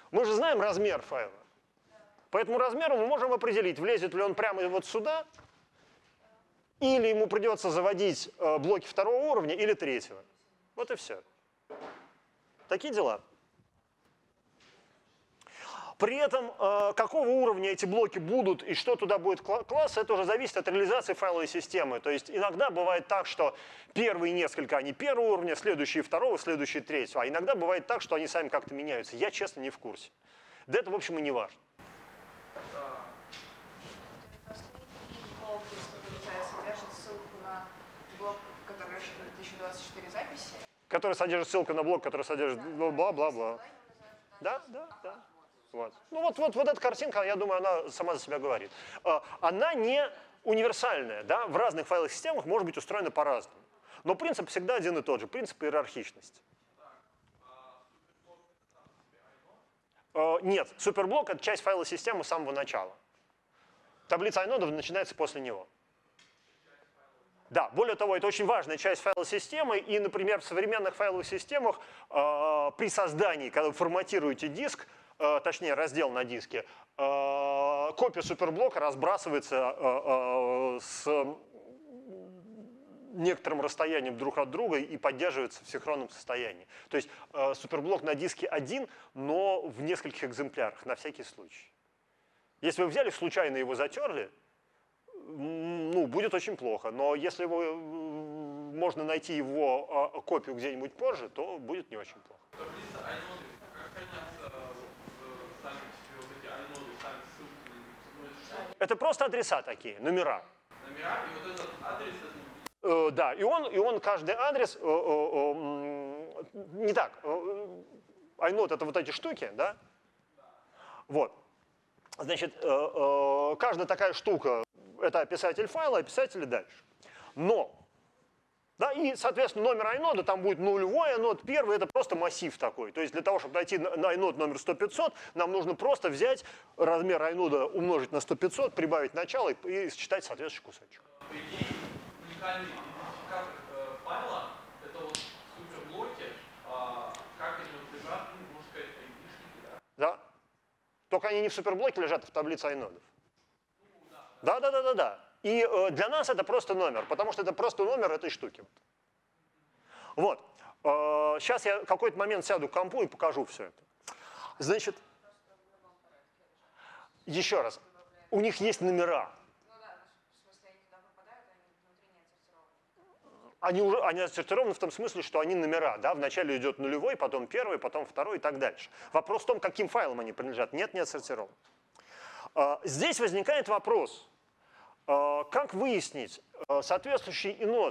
Мы же знаем размер файла. По этому размеру мы можем определить, влезет ли он прямо вот сюда, или ему придется заводить блоки второго уровня или третьего. Вот и все. Такие дела. При этом, какого уровня эти блоки будут и что туда будет класс, это уже зависит от реализации файловой системы. То есть иногда бывает так, что первые несколько, они первого уровня, следующие второго, следующие третьего. А иногда бывает так, что они сами как-то меняются. Я, честно, не в курсе. Да это, в общем, и не важно. Содержит ссылку на блок, который рассчитан 1024 записи. Который содержит ссылку на блок, который содержит бла-бла-бла. Да. Вот. Ну вот эта картинка, я думаю, она сама за себя говорит. Она не универсальная, да? В разных файловых системах может быть устроена по-разному. Но принцип всегда один и тот же, принцип иерархичности. Нет, суперблок — это часть файловой системы с самого начала. Таблица инодов начинается после него. Да, более того, это очень важная часть файловой системы, и, например, в современных файловых системах при создании, когда вы форматируете диск, точнее раздел на диске, копия суперблока разбрасывается с некоторым расстоянием друг от друга и поддерживается в синхронном состоянии. То есть суперблок на диске один, но в нескольких экземплярах, на всякий случай. Если вы взяли, случайно его затерли, ну, будет очень плохо. Но если можно найти его копию где-нибудь позже, то будет не очень плохо. Таблица айноды, как хранятся сами вот эти айноды, сами ссылки? Это просто адреса такие, номера. Номера, и вот этот адрес, Да, и он каждый адрес, не так, айнод — это вот эти штуки, да? Вот. Значит, каждая такая штука — это описатель файла, описатели дальше. Но, да, и, соответственно, номер айнода, там будет нулевой айнод, первый — это просто массив такой. То есть для того, чтобы дойти на айнод номер 100-500, нам нужно просто взять размер айнода, умножить на 100-500, прибавить начало и считать соответствующий кусочек. по идее, уникальный идентификатор файла — это вот суперблоки, как они вот лежат, ну, можно сказать, айдишники, да? Да. Только они не в суперблоке лежат, а в таблице айнодов. Да. И для нас это просто номер, потому что это просто номер этой штуки. Вот. Сейчас я какой-то момент сяду к компу и покажу все это. Значит, еще раз, у них есть номера. Ну да, в смысле, они когда попадают, они внутри не отсортированы. Они отсортированы в том смысле, что они номера. Да? Вначале идет нулевой, потом первый, потом второй и так дальше. Вопрос в том, каким файлам они принадлежат. Нет, не отсортированы. Здесь возникает вопрос, как выяснить, соответствующий инод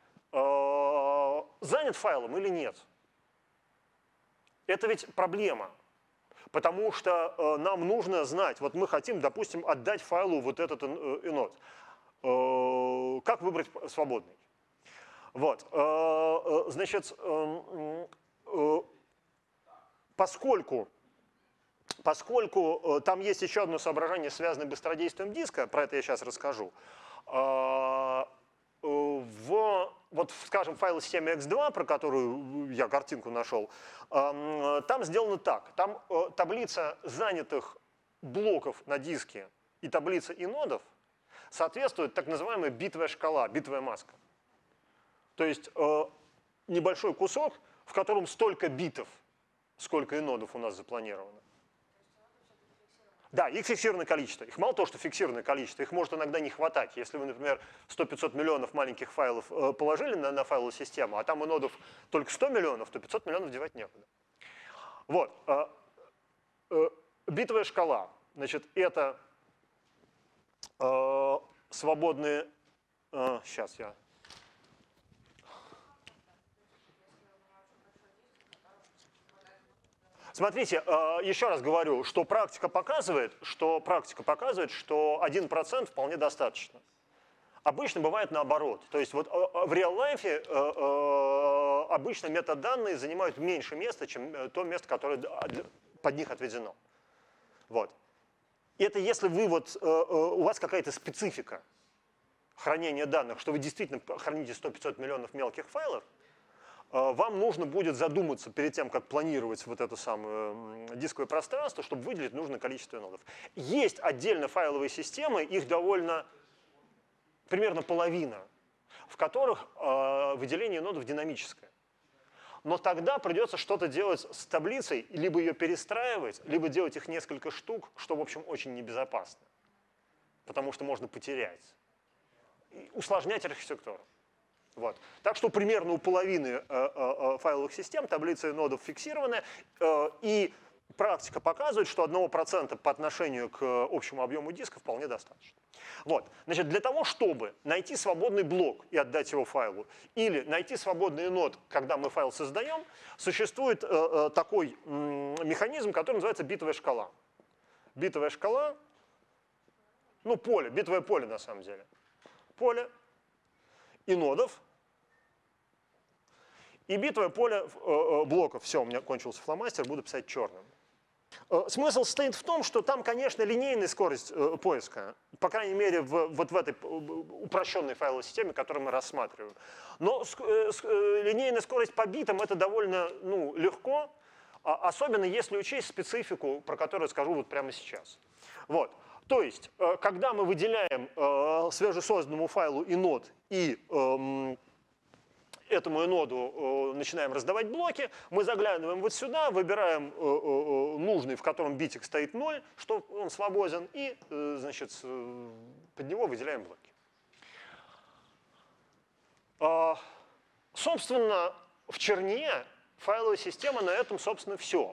занят файлом или нет. Это ведь проблема. Потому что нам нужно знать, вот мы хотим, допустим, отдать файлу вот этот инод. Как выбрать свободный? Вот. Значит, поскольку там есть еще одно соображение, связанное с быстродействием диска, про это я сейчас расскажу, вот, скажем, файловой системе X2, про которую я картинку нашел, там сделано так. Там таблица занятых блоков на диске и таблица инодов соответствует так называемая битовая шкала, битовая маска. То есть небольшой кусок, в котором столько битов, сколько инодов у нас запланировано. Да, их фиксированное количество. Их мало того, что фиксированное количество, их может иногда не хватать. Если вы, например, 100-500 миллионов маленьких файлов положили на файловую систему, а там инодов только 100 миллионов, то 500 миллионов девать некуда. Вот. Битовая шкала. Значит, это свободные... Сейчас я... Смотрите, еще раз говорю, что практика показывает, что 1% вполне достаточно. Обычно бывает наоборот. То есть вот в реал-лайфе обычно метаданные занимают меньше места, чем то место, которое под них отведено. Вот. И это если вы у вас какая-то специфика хранения данных, что вы действительно храните 100-500 миллионов мелких файлов, вам нужно будет задуматься перед тем, как планировать вот это самое дисковое пространство, чтобы выделить нужное количество нодов. Есть отдельно файловые системы, их довольно примерно половина, в которых выделение нодов динамическое. Но тогда придется что-то делать с таблицей, либо ее перестраивать, либо делать их несколько штук, что, в общем, очень небезопасно, потому что можно потерять. И усложнять архитектуру. Вот. Так что примерно у половины файловых систем таблица нодов фиксирована, и практика показывает, что 1% по отношению к общему объему диска вполне достаточно. Вот. Значит, для того, чтобы найти свободный блок и отдать его файлу, или найти свободный нод, когда мы файл создаем, существует такой механизм, который называется битовая шкала. Битовая шкала, ну поле, битовое поле на самом деле. Поле и нодов, и битовое поле блоков. Все, у меня кончился фломастер, буду писать черным. Смысл состоит в том, что там, конечно, линейная скорость поиска, по крайней мере, вот в этой упрощенной файловой системе, которую мы рассматриваем. Но линейная скорость по битам — это довольно легко, особенно если учесть специфику, про которую скажу вот прямо сейчас. Вот. То есть, когда мы выделяем свежесозданному файлу инод и этому иноду начинаем раздавать блоки, мы заглядываем вот сюда, выбираем нужный, в котором битик стоит 0, что он свободен, и, значит, под него выделяем блоки. Собственно, в черне файловая система на этом, собственно, все.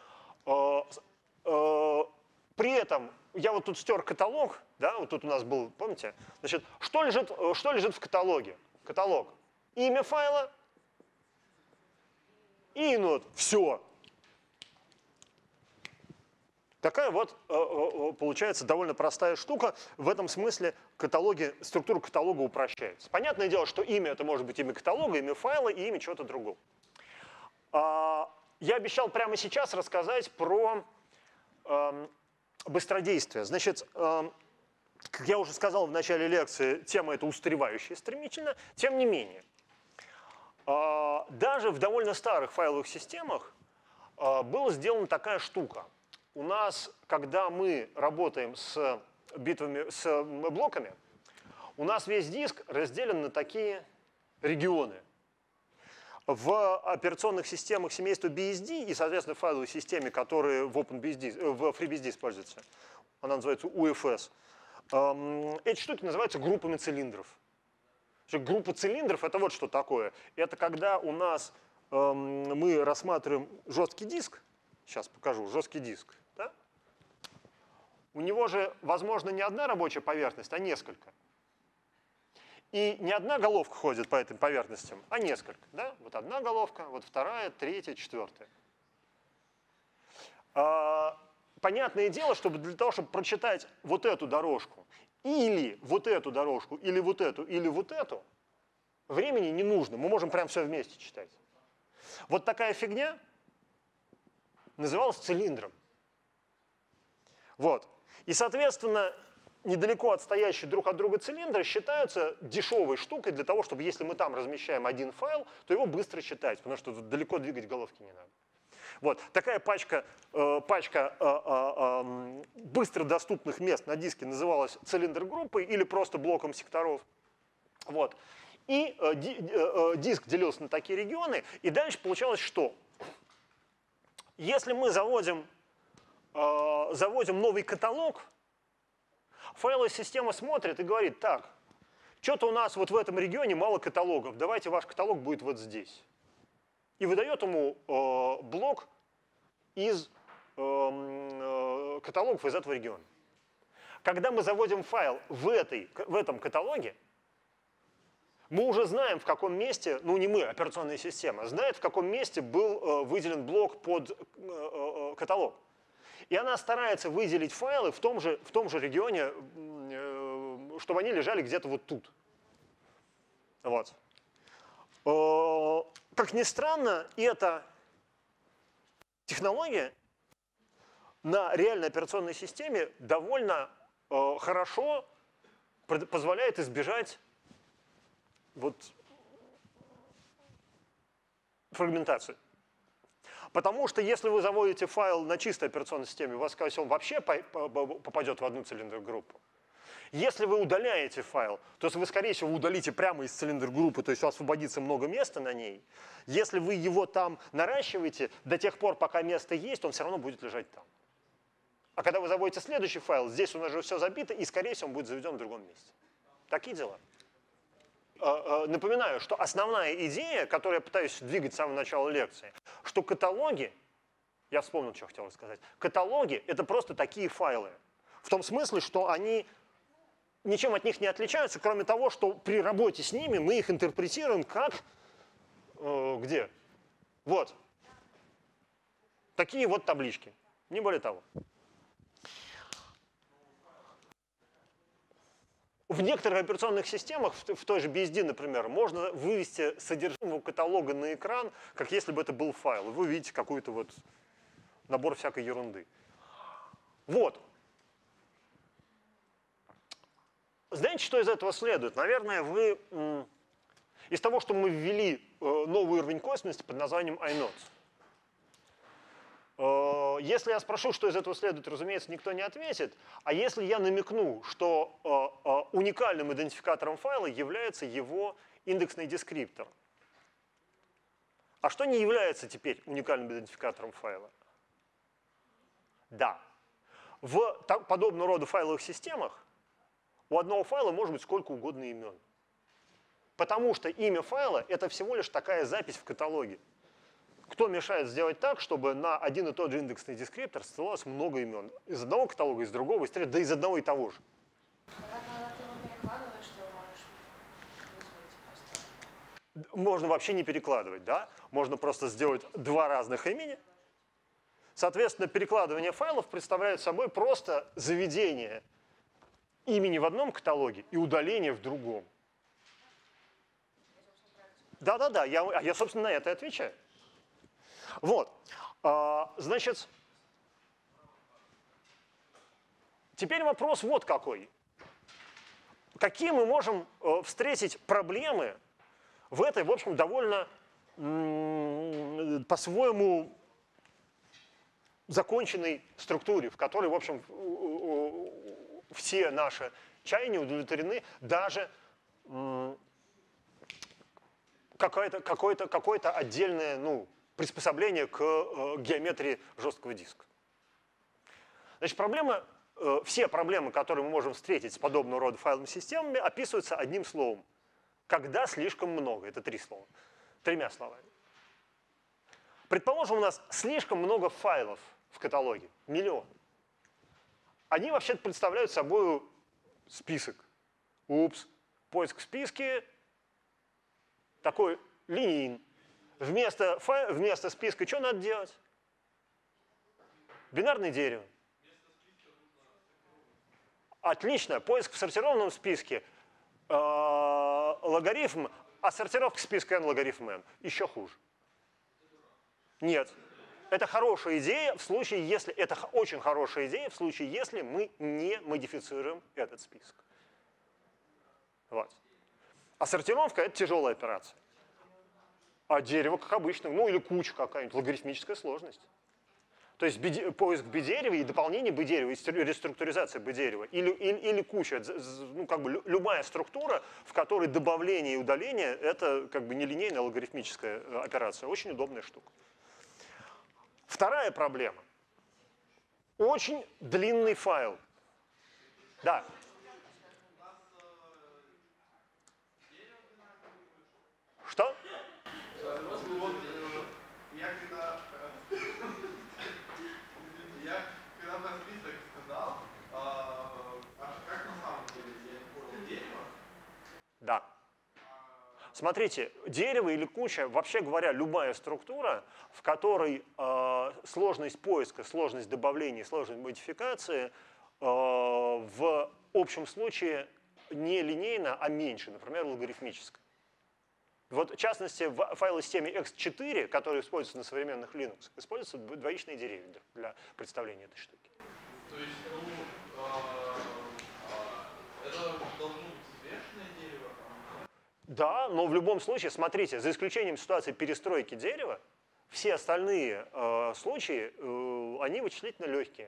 При этом я вот тут стер каталог, да, вот тут у нас был, помните? Значит, что лежит в каталоге? Каталог. Имя файла и инод. Все. Такая вот получается довольно простая штука. В этом смысле структура каталога упрощается. Понятное дело, что имя это может быть имя каталога, имя файла и имя чего-то другого. Я обещал прямо сейчас рассказать про быстродействие. Значит, как я уже сказал в начале лекции, тема эта устаревающая стремительно. Тем не менее, даже в довольно старых файловых системах была сделана такая штука. У нас, когда мы работаем с блоками, у нас весь диск разделен на такие регионы. В операционных системах семейства BSD и, соответственно, в файловой системе, которые в FreeBSD используются, она называется UFS, эти штуки называются группами цилиндров. Группа цилиндров — это вот что такое. Это когда у нас мы рассматриваем жесткий диск, сейчас покажу, жесткий диск, да? У него же, возможно, не одна рабочая поверхность, а несколько. И не одна головка ходит по этим поверхностям, а несколько. Да? Вот одна головка, вот вторая, третья, четвертая. Понятное дело, что для того, чтобы прочитать вот эту дорожку, или вот эту дорожку, или вот эту, времени не нужно. Мы можем прям все вместе читать. Вот такая фигня называлась цилиндром. Вот. И, соответственно, недалеко отстоящие друг от друга цилиндры считаются дешевой штукой для того, чтобы, если мы там размещаем один файл, то его быстро читать, потому что далеко двигать головки не надо. Вот. Такая пачка быстро доступных мест на диске называлась цилиндр-группой или просто блоком секторов. Вот. И диск делился на такие регионы, и дальше получалось что? Если мы заводим новый каталог, файловая система смотрит и говорит: так, что-то у нас вот в этом регионе мало каталогов, давайте ваш каталог будет вот здесь. И выдает ему блок из каталогов из этого региона. Когда мы заводим файл в этом каталоге, мы уже знаем, в каком месте, ну не мы, операционная система, знает, в каком месте был выделен блок под каталог. И она старается выделить файлы в том же регионе, чтобы они лежали где-то вот тут. Вот. Как ни странно, эта технология на реальной операционной системе довольно хорошо позволяет избежать вот фрагментации. Потому что если вы заводите файл на чистой операционной системе, у вас, скорее всего, он вообще попадет в одну цилиндр-группу. Если вы удаляете файл, то есть вы, скорее всего, удалите прямо из цилиндр-группы, то есть у вас освободится много места на ней. Если вы его там наращиваете, до тех пор, пока место есть, он все равно будет лежать там. А когда вы заводите следующий файл, здесь у нас же все забито, и, скорее всего, он будет заведен в другом месте. Такие дела. Напоминаю, что основная идея, которую я пытаюсь двигать с самого начала лекции, что каталоги, я вспомнил, что хотел сказать, каталоги — это просто такие файлы. В том смысле, что они ничем от них не отличаются, кроме того, что при работе с ними мы их интерпретируем как... где? Вот. Такие вот таблички. Не более того. В некоторых операционных системах, в той же BSD, например, можно вывести содержимое каталога на экран, как если бы это был файл. И вы видите какой-то вот набор всякой ерунды. Вот. Знаете, что из этого следует? Наверное, вы из того, что мы ввели новый уровень косвенности под названием iNodes. Если я спрошу, что из этого следует, разумеется, никто не ответит. А если я намекну, что уникальным идентификатором файла является его индексный дескриптор? А что не является теперь уникальным идентификатором файла? Да. В подобного рода файловых системах у одного файла может быть сколько угодно имен. Потому что имя файла — это всего лишь такая запись в каталоге. Кто мешает сделать так, чтобы на один и тот же индексный дескриптор ссылалось много имен? Из одного каталога, из другого, из третьего, да из одного и того же. Можно вообще не перекладывать, да? Можно просто сделать два разных имени. Соответственно, перекладывание файлов представляет собой просто заведение имени в одном каталоге и удаление в другом. Да-да-да, я, собственно, на это и отвечаю. Вот. Значит, теперь вопрос вот какой. Какие мы можем встретить проблемы в этой, в общем, довольно по-своему законченной структуре, в которой, в общем, все наши чаяния удовлетворены, даже какое-то отдельное, приспособление к геометрии жесткого диска. Значит, все проблемы, которые мы можем встретить с подобного рода файловыми системами, описываются одним словом. Когда слишком много. Это тремя словами. Предположим, у нас слишком много файлов в каталоге. Миллион. Они вообще-то представляют собой список. Упс. Поиск в списке такой линейный. Вместо списка что надо делать? Бинарное дерево. Отлично. Поиск в сортированном списке. Логарифм, а сортировка списка n логарифм n. Еще хуже. Нет. Это хорошая идея в случае, если... Это очень хорошая идея в случае, если мы не модифицируем этот список. Вот. А сортировка — это тяжелая операция. А дерево, как обычно, или куча какая-нибудь, логарифмическая сложность. То есть поиск B-дерева и дополнение B-дерева, и реструктуризация B-дерева, или куча, любая структура, в которой добавление и удаление — это нелинейная логарифмическая операция. Очень удобная штука. Вторая проблема. Очень длинный файл. Да. Что? Я когда про список сказал, как на самом деле, я не понял, дерево? Да. Смотрите, дерево или куча, вообще говоря, любая структура, в которой сложность поиска, сложность добавления, сложность модификации в общем случае не линейна, а меньше, например, логарифмическая. Вот, в частности, в файловой системе X4, которая используется на современных Linux, используются двоичные деревья для представления этой штуки. То есть, это должно быть взвешенное дерево? Да, но в любом случае, смотрите, за исключением ситуации перестройки дерева, все остальные случаи, они вычислительно легкие.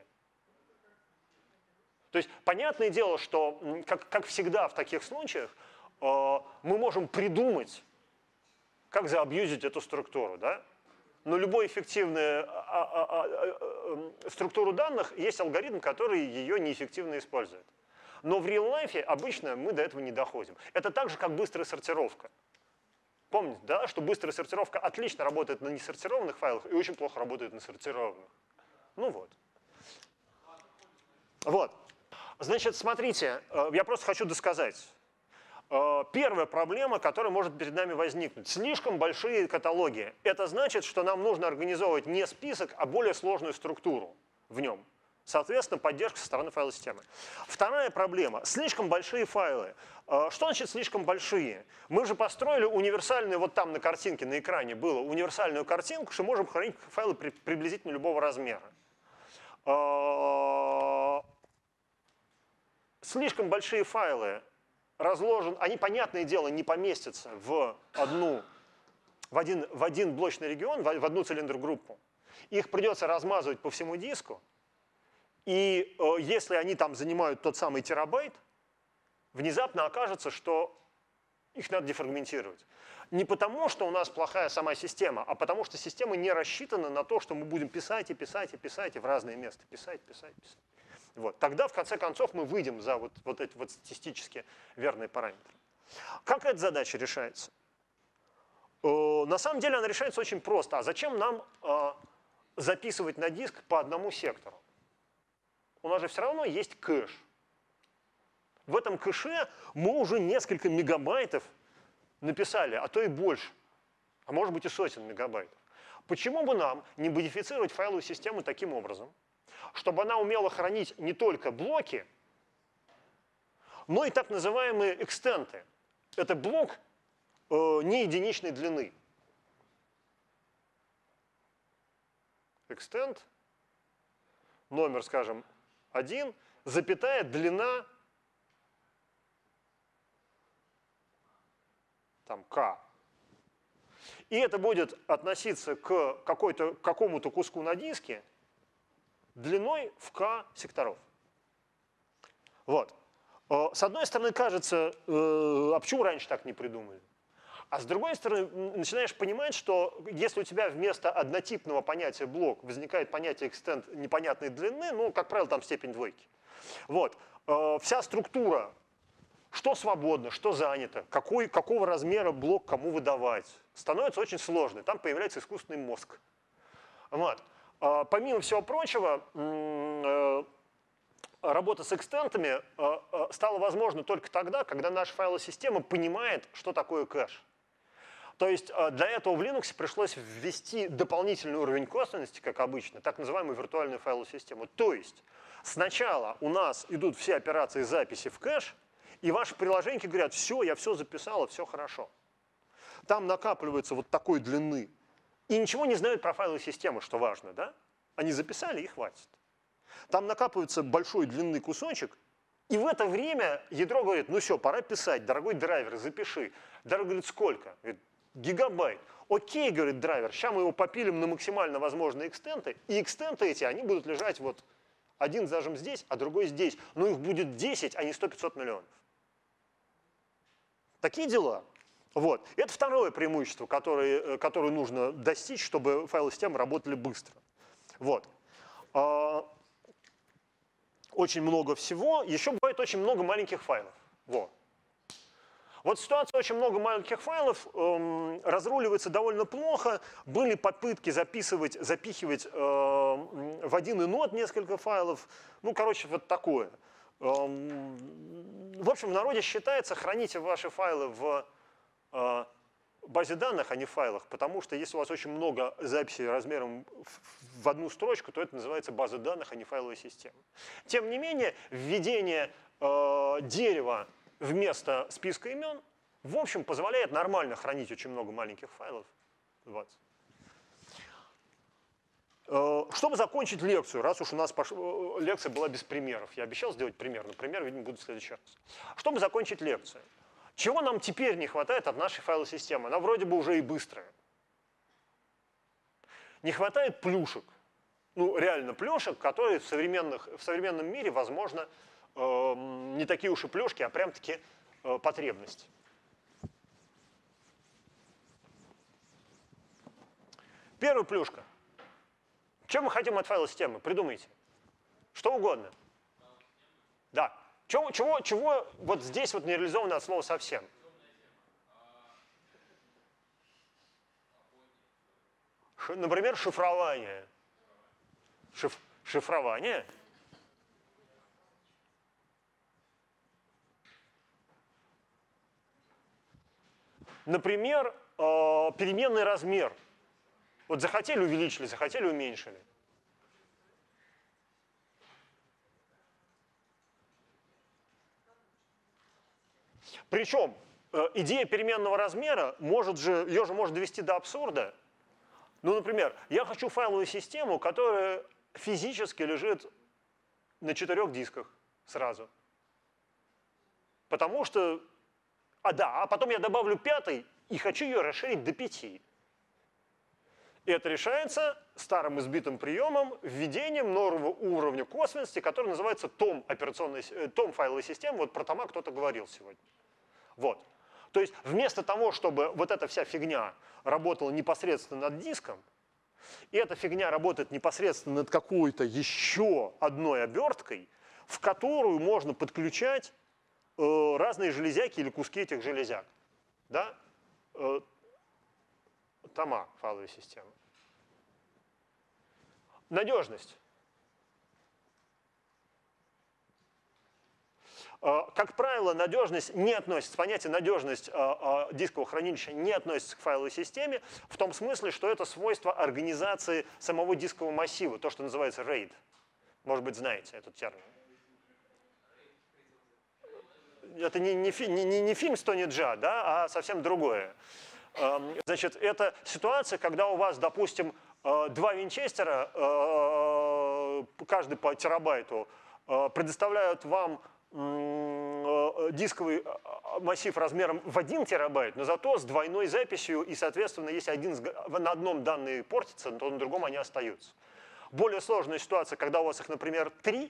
То есть, понятное дело, что, как всегда в таких случаях, мы можем придумать, как заабьюзить эту структуру, да? Но любой эффективную структуру данных есть алгоритм, который ее неэффективно использует. Но в real-life обычно мы до этого не доходим. Это так же, как быстрая сортировка. Помните, да, что быстрая сортировка отлично работает на несортированных файлах и очень плохо работает на сортированных. Ну вот. Вот. Значит, смотрите, я просто хочу досказать. Первая проблема, которая может перед нами возникнуть. Слишком большие каталоги. Это значит, что нам нужно организовывать не список, а более сложную структуру в нем. Соответственно, поддержка со стороны файлосистемы. Вторая проблема. Слишком большие файлы. Что значит слишком большие? Мы же построили универсальную, вот там на картинке, на экране было универсальную картинку, что можем хранить файлы приблизительно любого размера. Слишком большие файлы разложены, они, понятное дело, не поместятся в один блочный регион, в одну цилиндр-группу. Их придется размазывать по всему диску. И если они там занимают тот самый терабайт, внезапно окажется, что их надо дефрагментировать. Не потому, что у нас плохая сама система, а потому, что система не рассчитана на то, что мы будем писать и писать и писать и в разные места писать. Вот. Тогда, в конце концов, мы выйдем за вот эти вот статистически верные параметры. Как эта задача решается? На самом деле она решается очень просто. А зачем нам записывать на диск по одному сектору? У нас же все равно есть кэш. В этом кэше мы уже несколько мегабайтов написали, а то и больше. А может быть и сотен мегабайтов. Почему бы нам не модифицировать файловую систему таким образом, чтобы она умела хранить не только блоки, но и так называемые экстенты. Это блок не единичной длины. Экстент, номер, скажем, 1, запятая, длина там k. И это будет относиться к какому-то куску на диске длиной в k секторов. Вот. С одной стороны, кажется, а почему раньше так не придумали? А с другой стороны, начинаешь понимать, что если у тебя вместо однотипного понятия блок возникает понятие extend непонятной длины, ну, как правило, там степень двойки. Вот. Вся структура, что свободно, что занято, какого размера блок кому выдавать, становится очень сложной. Там появляется искусственный мозг. Вот. Помимо всего прочего, работа с экстентами стала возможна только тогда, когда наша файлосистема понимает, что такое кэш. То есть для этого в Linux пришлось ввести дополнительный уровень косвенности, как обычно, так называемую виртуальную файловую систему. То есть сначала у нас идут все операции записи в кэш, и ваши приложеньки говорят, все, я все записала, все хорошо. Там накапливается вот такой длины. И ничего не знают про файловую систему, что важно, да? Они записали, и хватит. Там накапливается большой длинный кусочек, и в это время ядро говорит, ну все, пора писать, дорогой драйвер, запиши. Драйвер говорит, сколько? Говорит, гигабайт. Окей, говорит драйвер, сейчас мы его попилим на максимально возможные экстенты, и экстенты эти, они будут лежать вот один зажим здесь, а другой здесь. Но их будет 10, а не 100-500 миллионов. Такие дела. Вот. Это второе преимущество, которое нужно достичь, чтобы файлосистемы работали быстро. Вот. Очень много всего. Еще бывает очень много маленьких файлов. Вот ситуация очень много маленьких файлов разруливается довольно плохо. Были попытки запихивать в один инод несколько файлов. Ну, короче, вот такое. В общем, в народе считается, храните ваши файлы в базе данных, а не в файлах, потому что если у вас очень много записей размером в одну строчку, то это называется база данных, а не файловая система. Тем не менее, введение дерева вместо списка имен, в общем, позволяет нормально хранить очень много маленьких файлов. Вот. Чтобы закончить лекцию, раз уж у нас лекция была без примеров, я обещал сделать пример, но пример, видимо, будет в следующий раз. Чтобы закончить лекцию, Чего нам теперь не хватает от нашей файловой системы? Она вроде бы уже и быстрая. Не хватает плюшек. Ну, реально плюшек, которые в современном мире, возможно, не такие уж и плюшки, а прям-таки потребность. Первая плюшка. Чем мы хотим от файловой системы? Придумайте. Что угодно. Да. Чего вот здесь вот не реализовано от слова совсем? Например, шифрование. Шифрование. Например, переменный размер. Вот захотели увеличили, захотели уменьшили. Причем идея переменного размера ее же можно довести до абсурда. Ну, например, я хочу файловую систему, которая физически лежит на 4 дисках сразу. Потому что, а потом я добавлю 5 и хочу ее расширить до 5. И это решается старым избитым приемом, введением нового уровня косвенности, который называется том файловой системы. Вот про тома кто-то говорил сегодня. Вот. То есть вместо того, чтобы вот эта вся фигня работала непосредственно над диском, и эта фигня работает непосредственно над какой-то еще одной оберткой, в которую можно подключать разные железяки или куски этих железяк. Да? Тома файловой системы. Надежность. Как правило, надежность не относится, понятие надежность дискового хранилища не относится к файловой системе в том смысле, что это свойство организации самого дискового массива, то, что называется RAID. Может быть, знаете этот термин. Это не фильм «Стони Джа», да, а совсем другое. Значит, это ситуация, когда у вас, допустим, 2 винчестера, каждый по терабайту, предоставляют вам дисковый массив размером в 1 терабайт, но зато с двойной записью, и, соответственно, если на одном данные портятся, то на другом они остаются. Более сложная ситуация, когда у вас их, например, 3,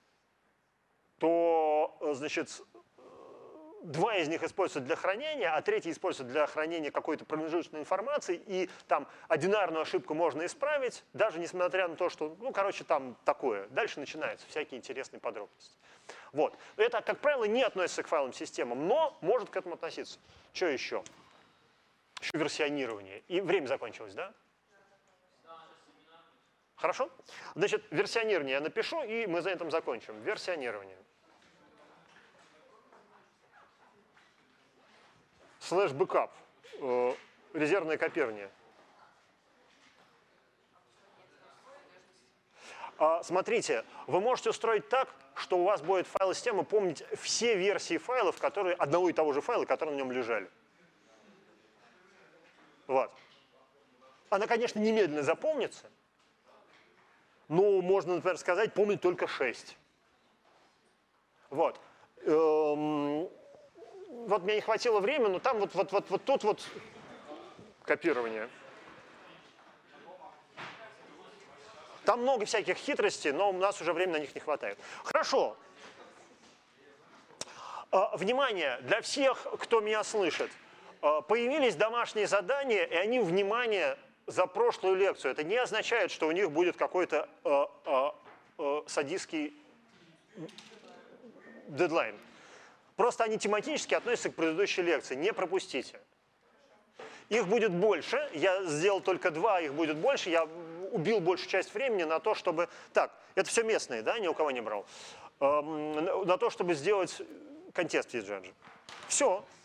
то, значит, 2 из них используются для хранения, а 3 используется для хранения какой-то промежуточной информации, и там одинарную ошибку можно исправить, даже несмотря на то, что, ну, короче, там такое. Дальше начинаются всякие интересные подробности. Вот. Это, как правило, не относится к файловым системам, но может к этому относиться. Что еще? Еще версионирование. И время закончилось, да? Хорошо? Значит, версионирование я напишу, и мы за этим закончим. Версионирование. /backup, резервное копирование. Смотрите, вы можете устроить так, что у вас будет файловая система помнить все версии файлов, которые одного и того же файла, которые на нем лежали. Вот. Она, конечно, немедленно запомнится, но можно, например, сказать, помнить только 6. Вот. Вот мне не хватило времени, но там вот тут вот копирование. Там много всяких хитростей, но у нас уже времени на них не хватает. Хорошо. Внимание, для всех, кто меня слышит. Появились домашние задания, и они, внимание, за прошлую лекцию. Это не означает, что у них будет какой-то садистский дедлайн. Просто они тематически относятся к предыдущей лекции. Не пропустите. Их будет больше. Я сделал только 2, их будет больше. Я убил большую часть времени на то, чтобы... Так, это все местные, да? Ни у кого не брал. На то, чтобы сделать контекст из Джаджа. Все.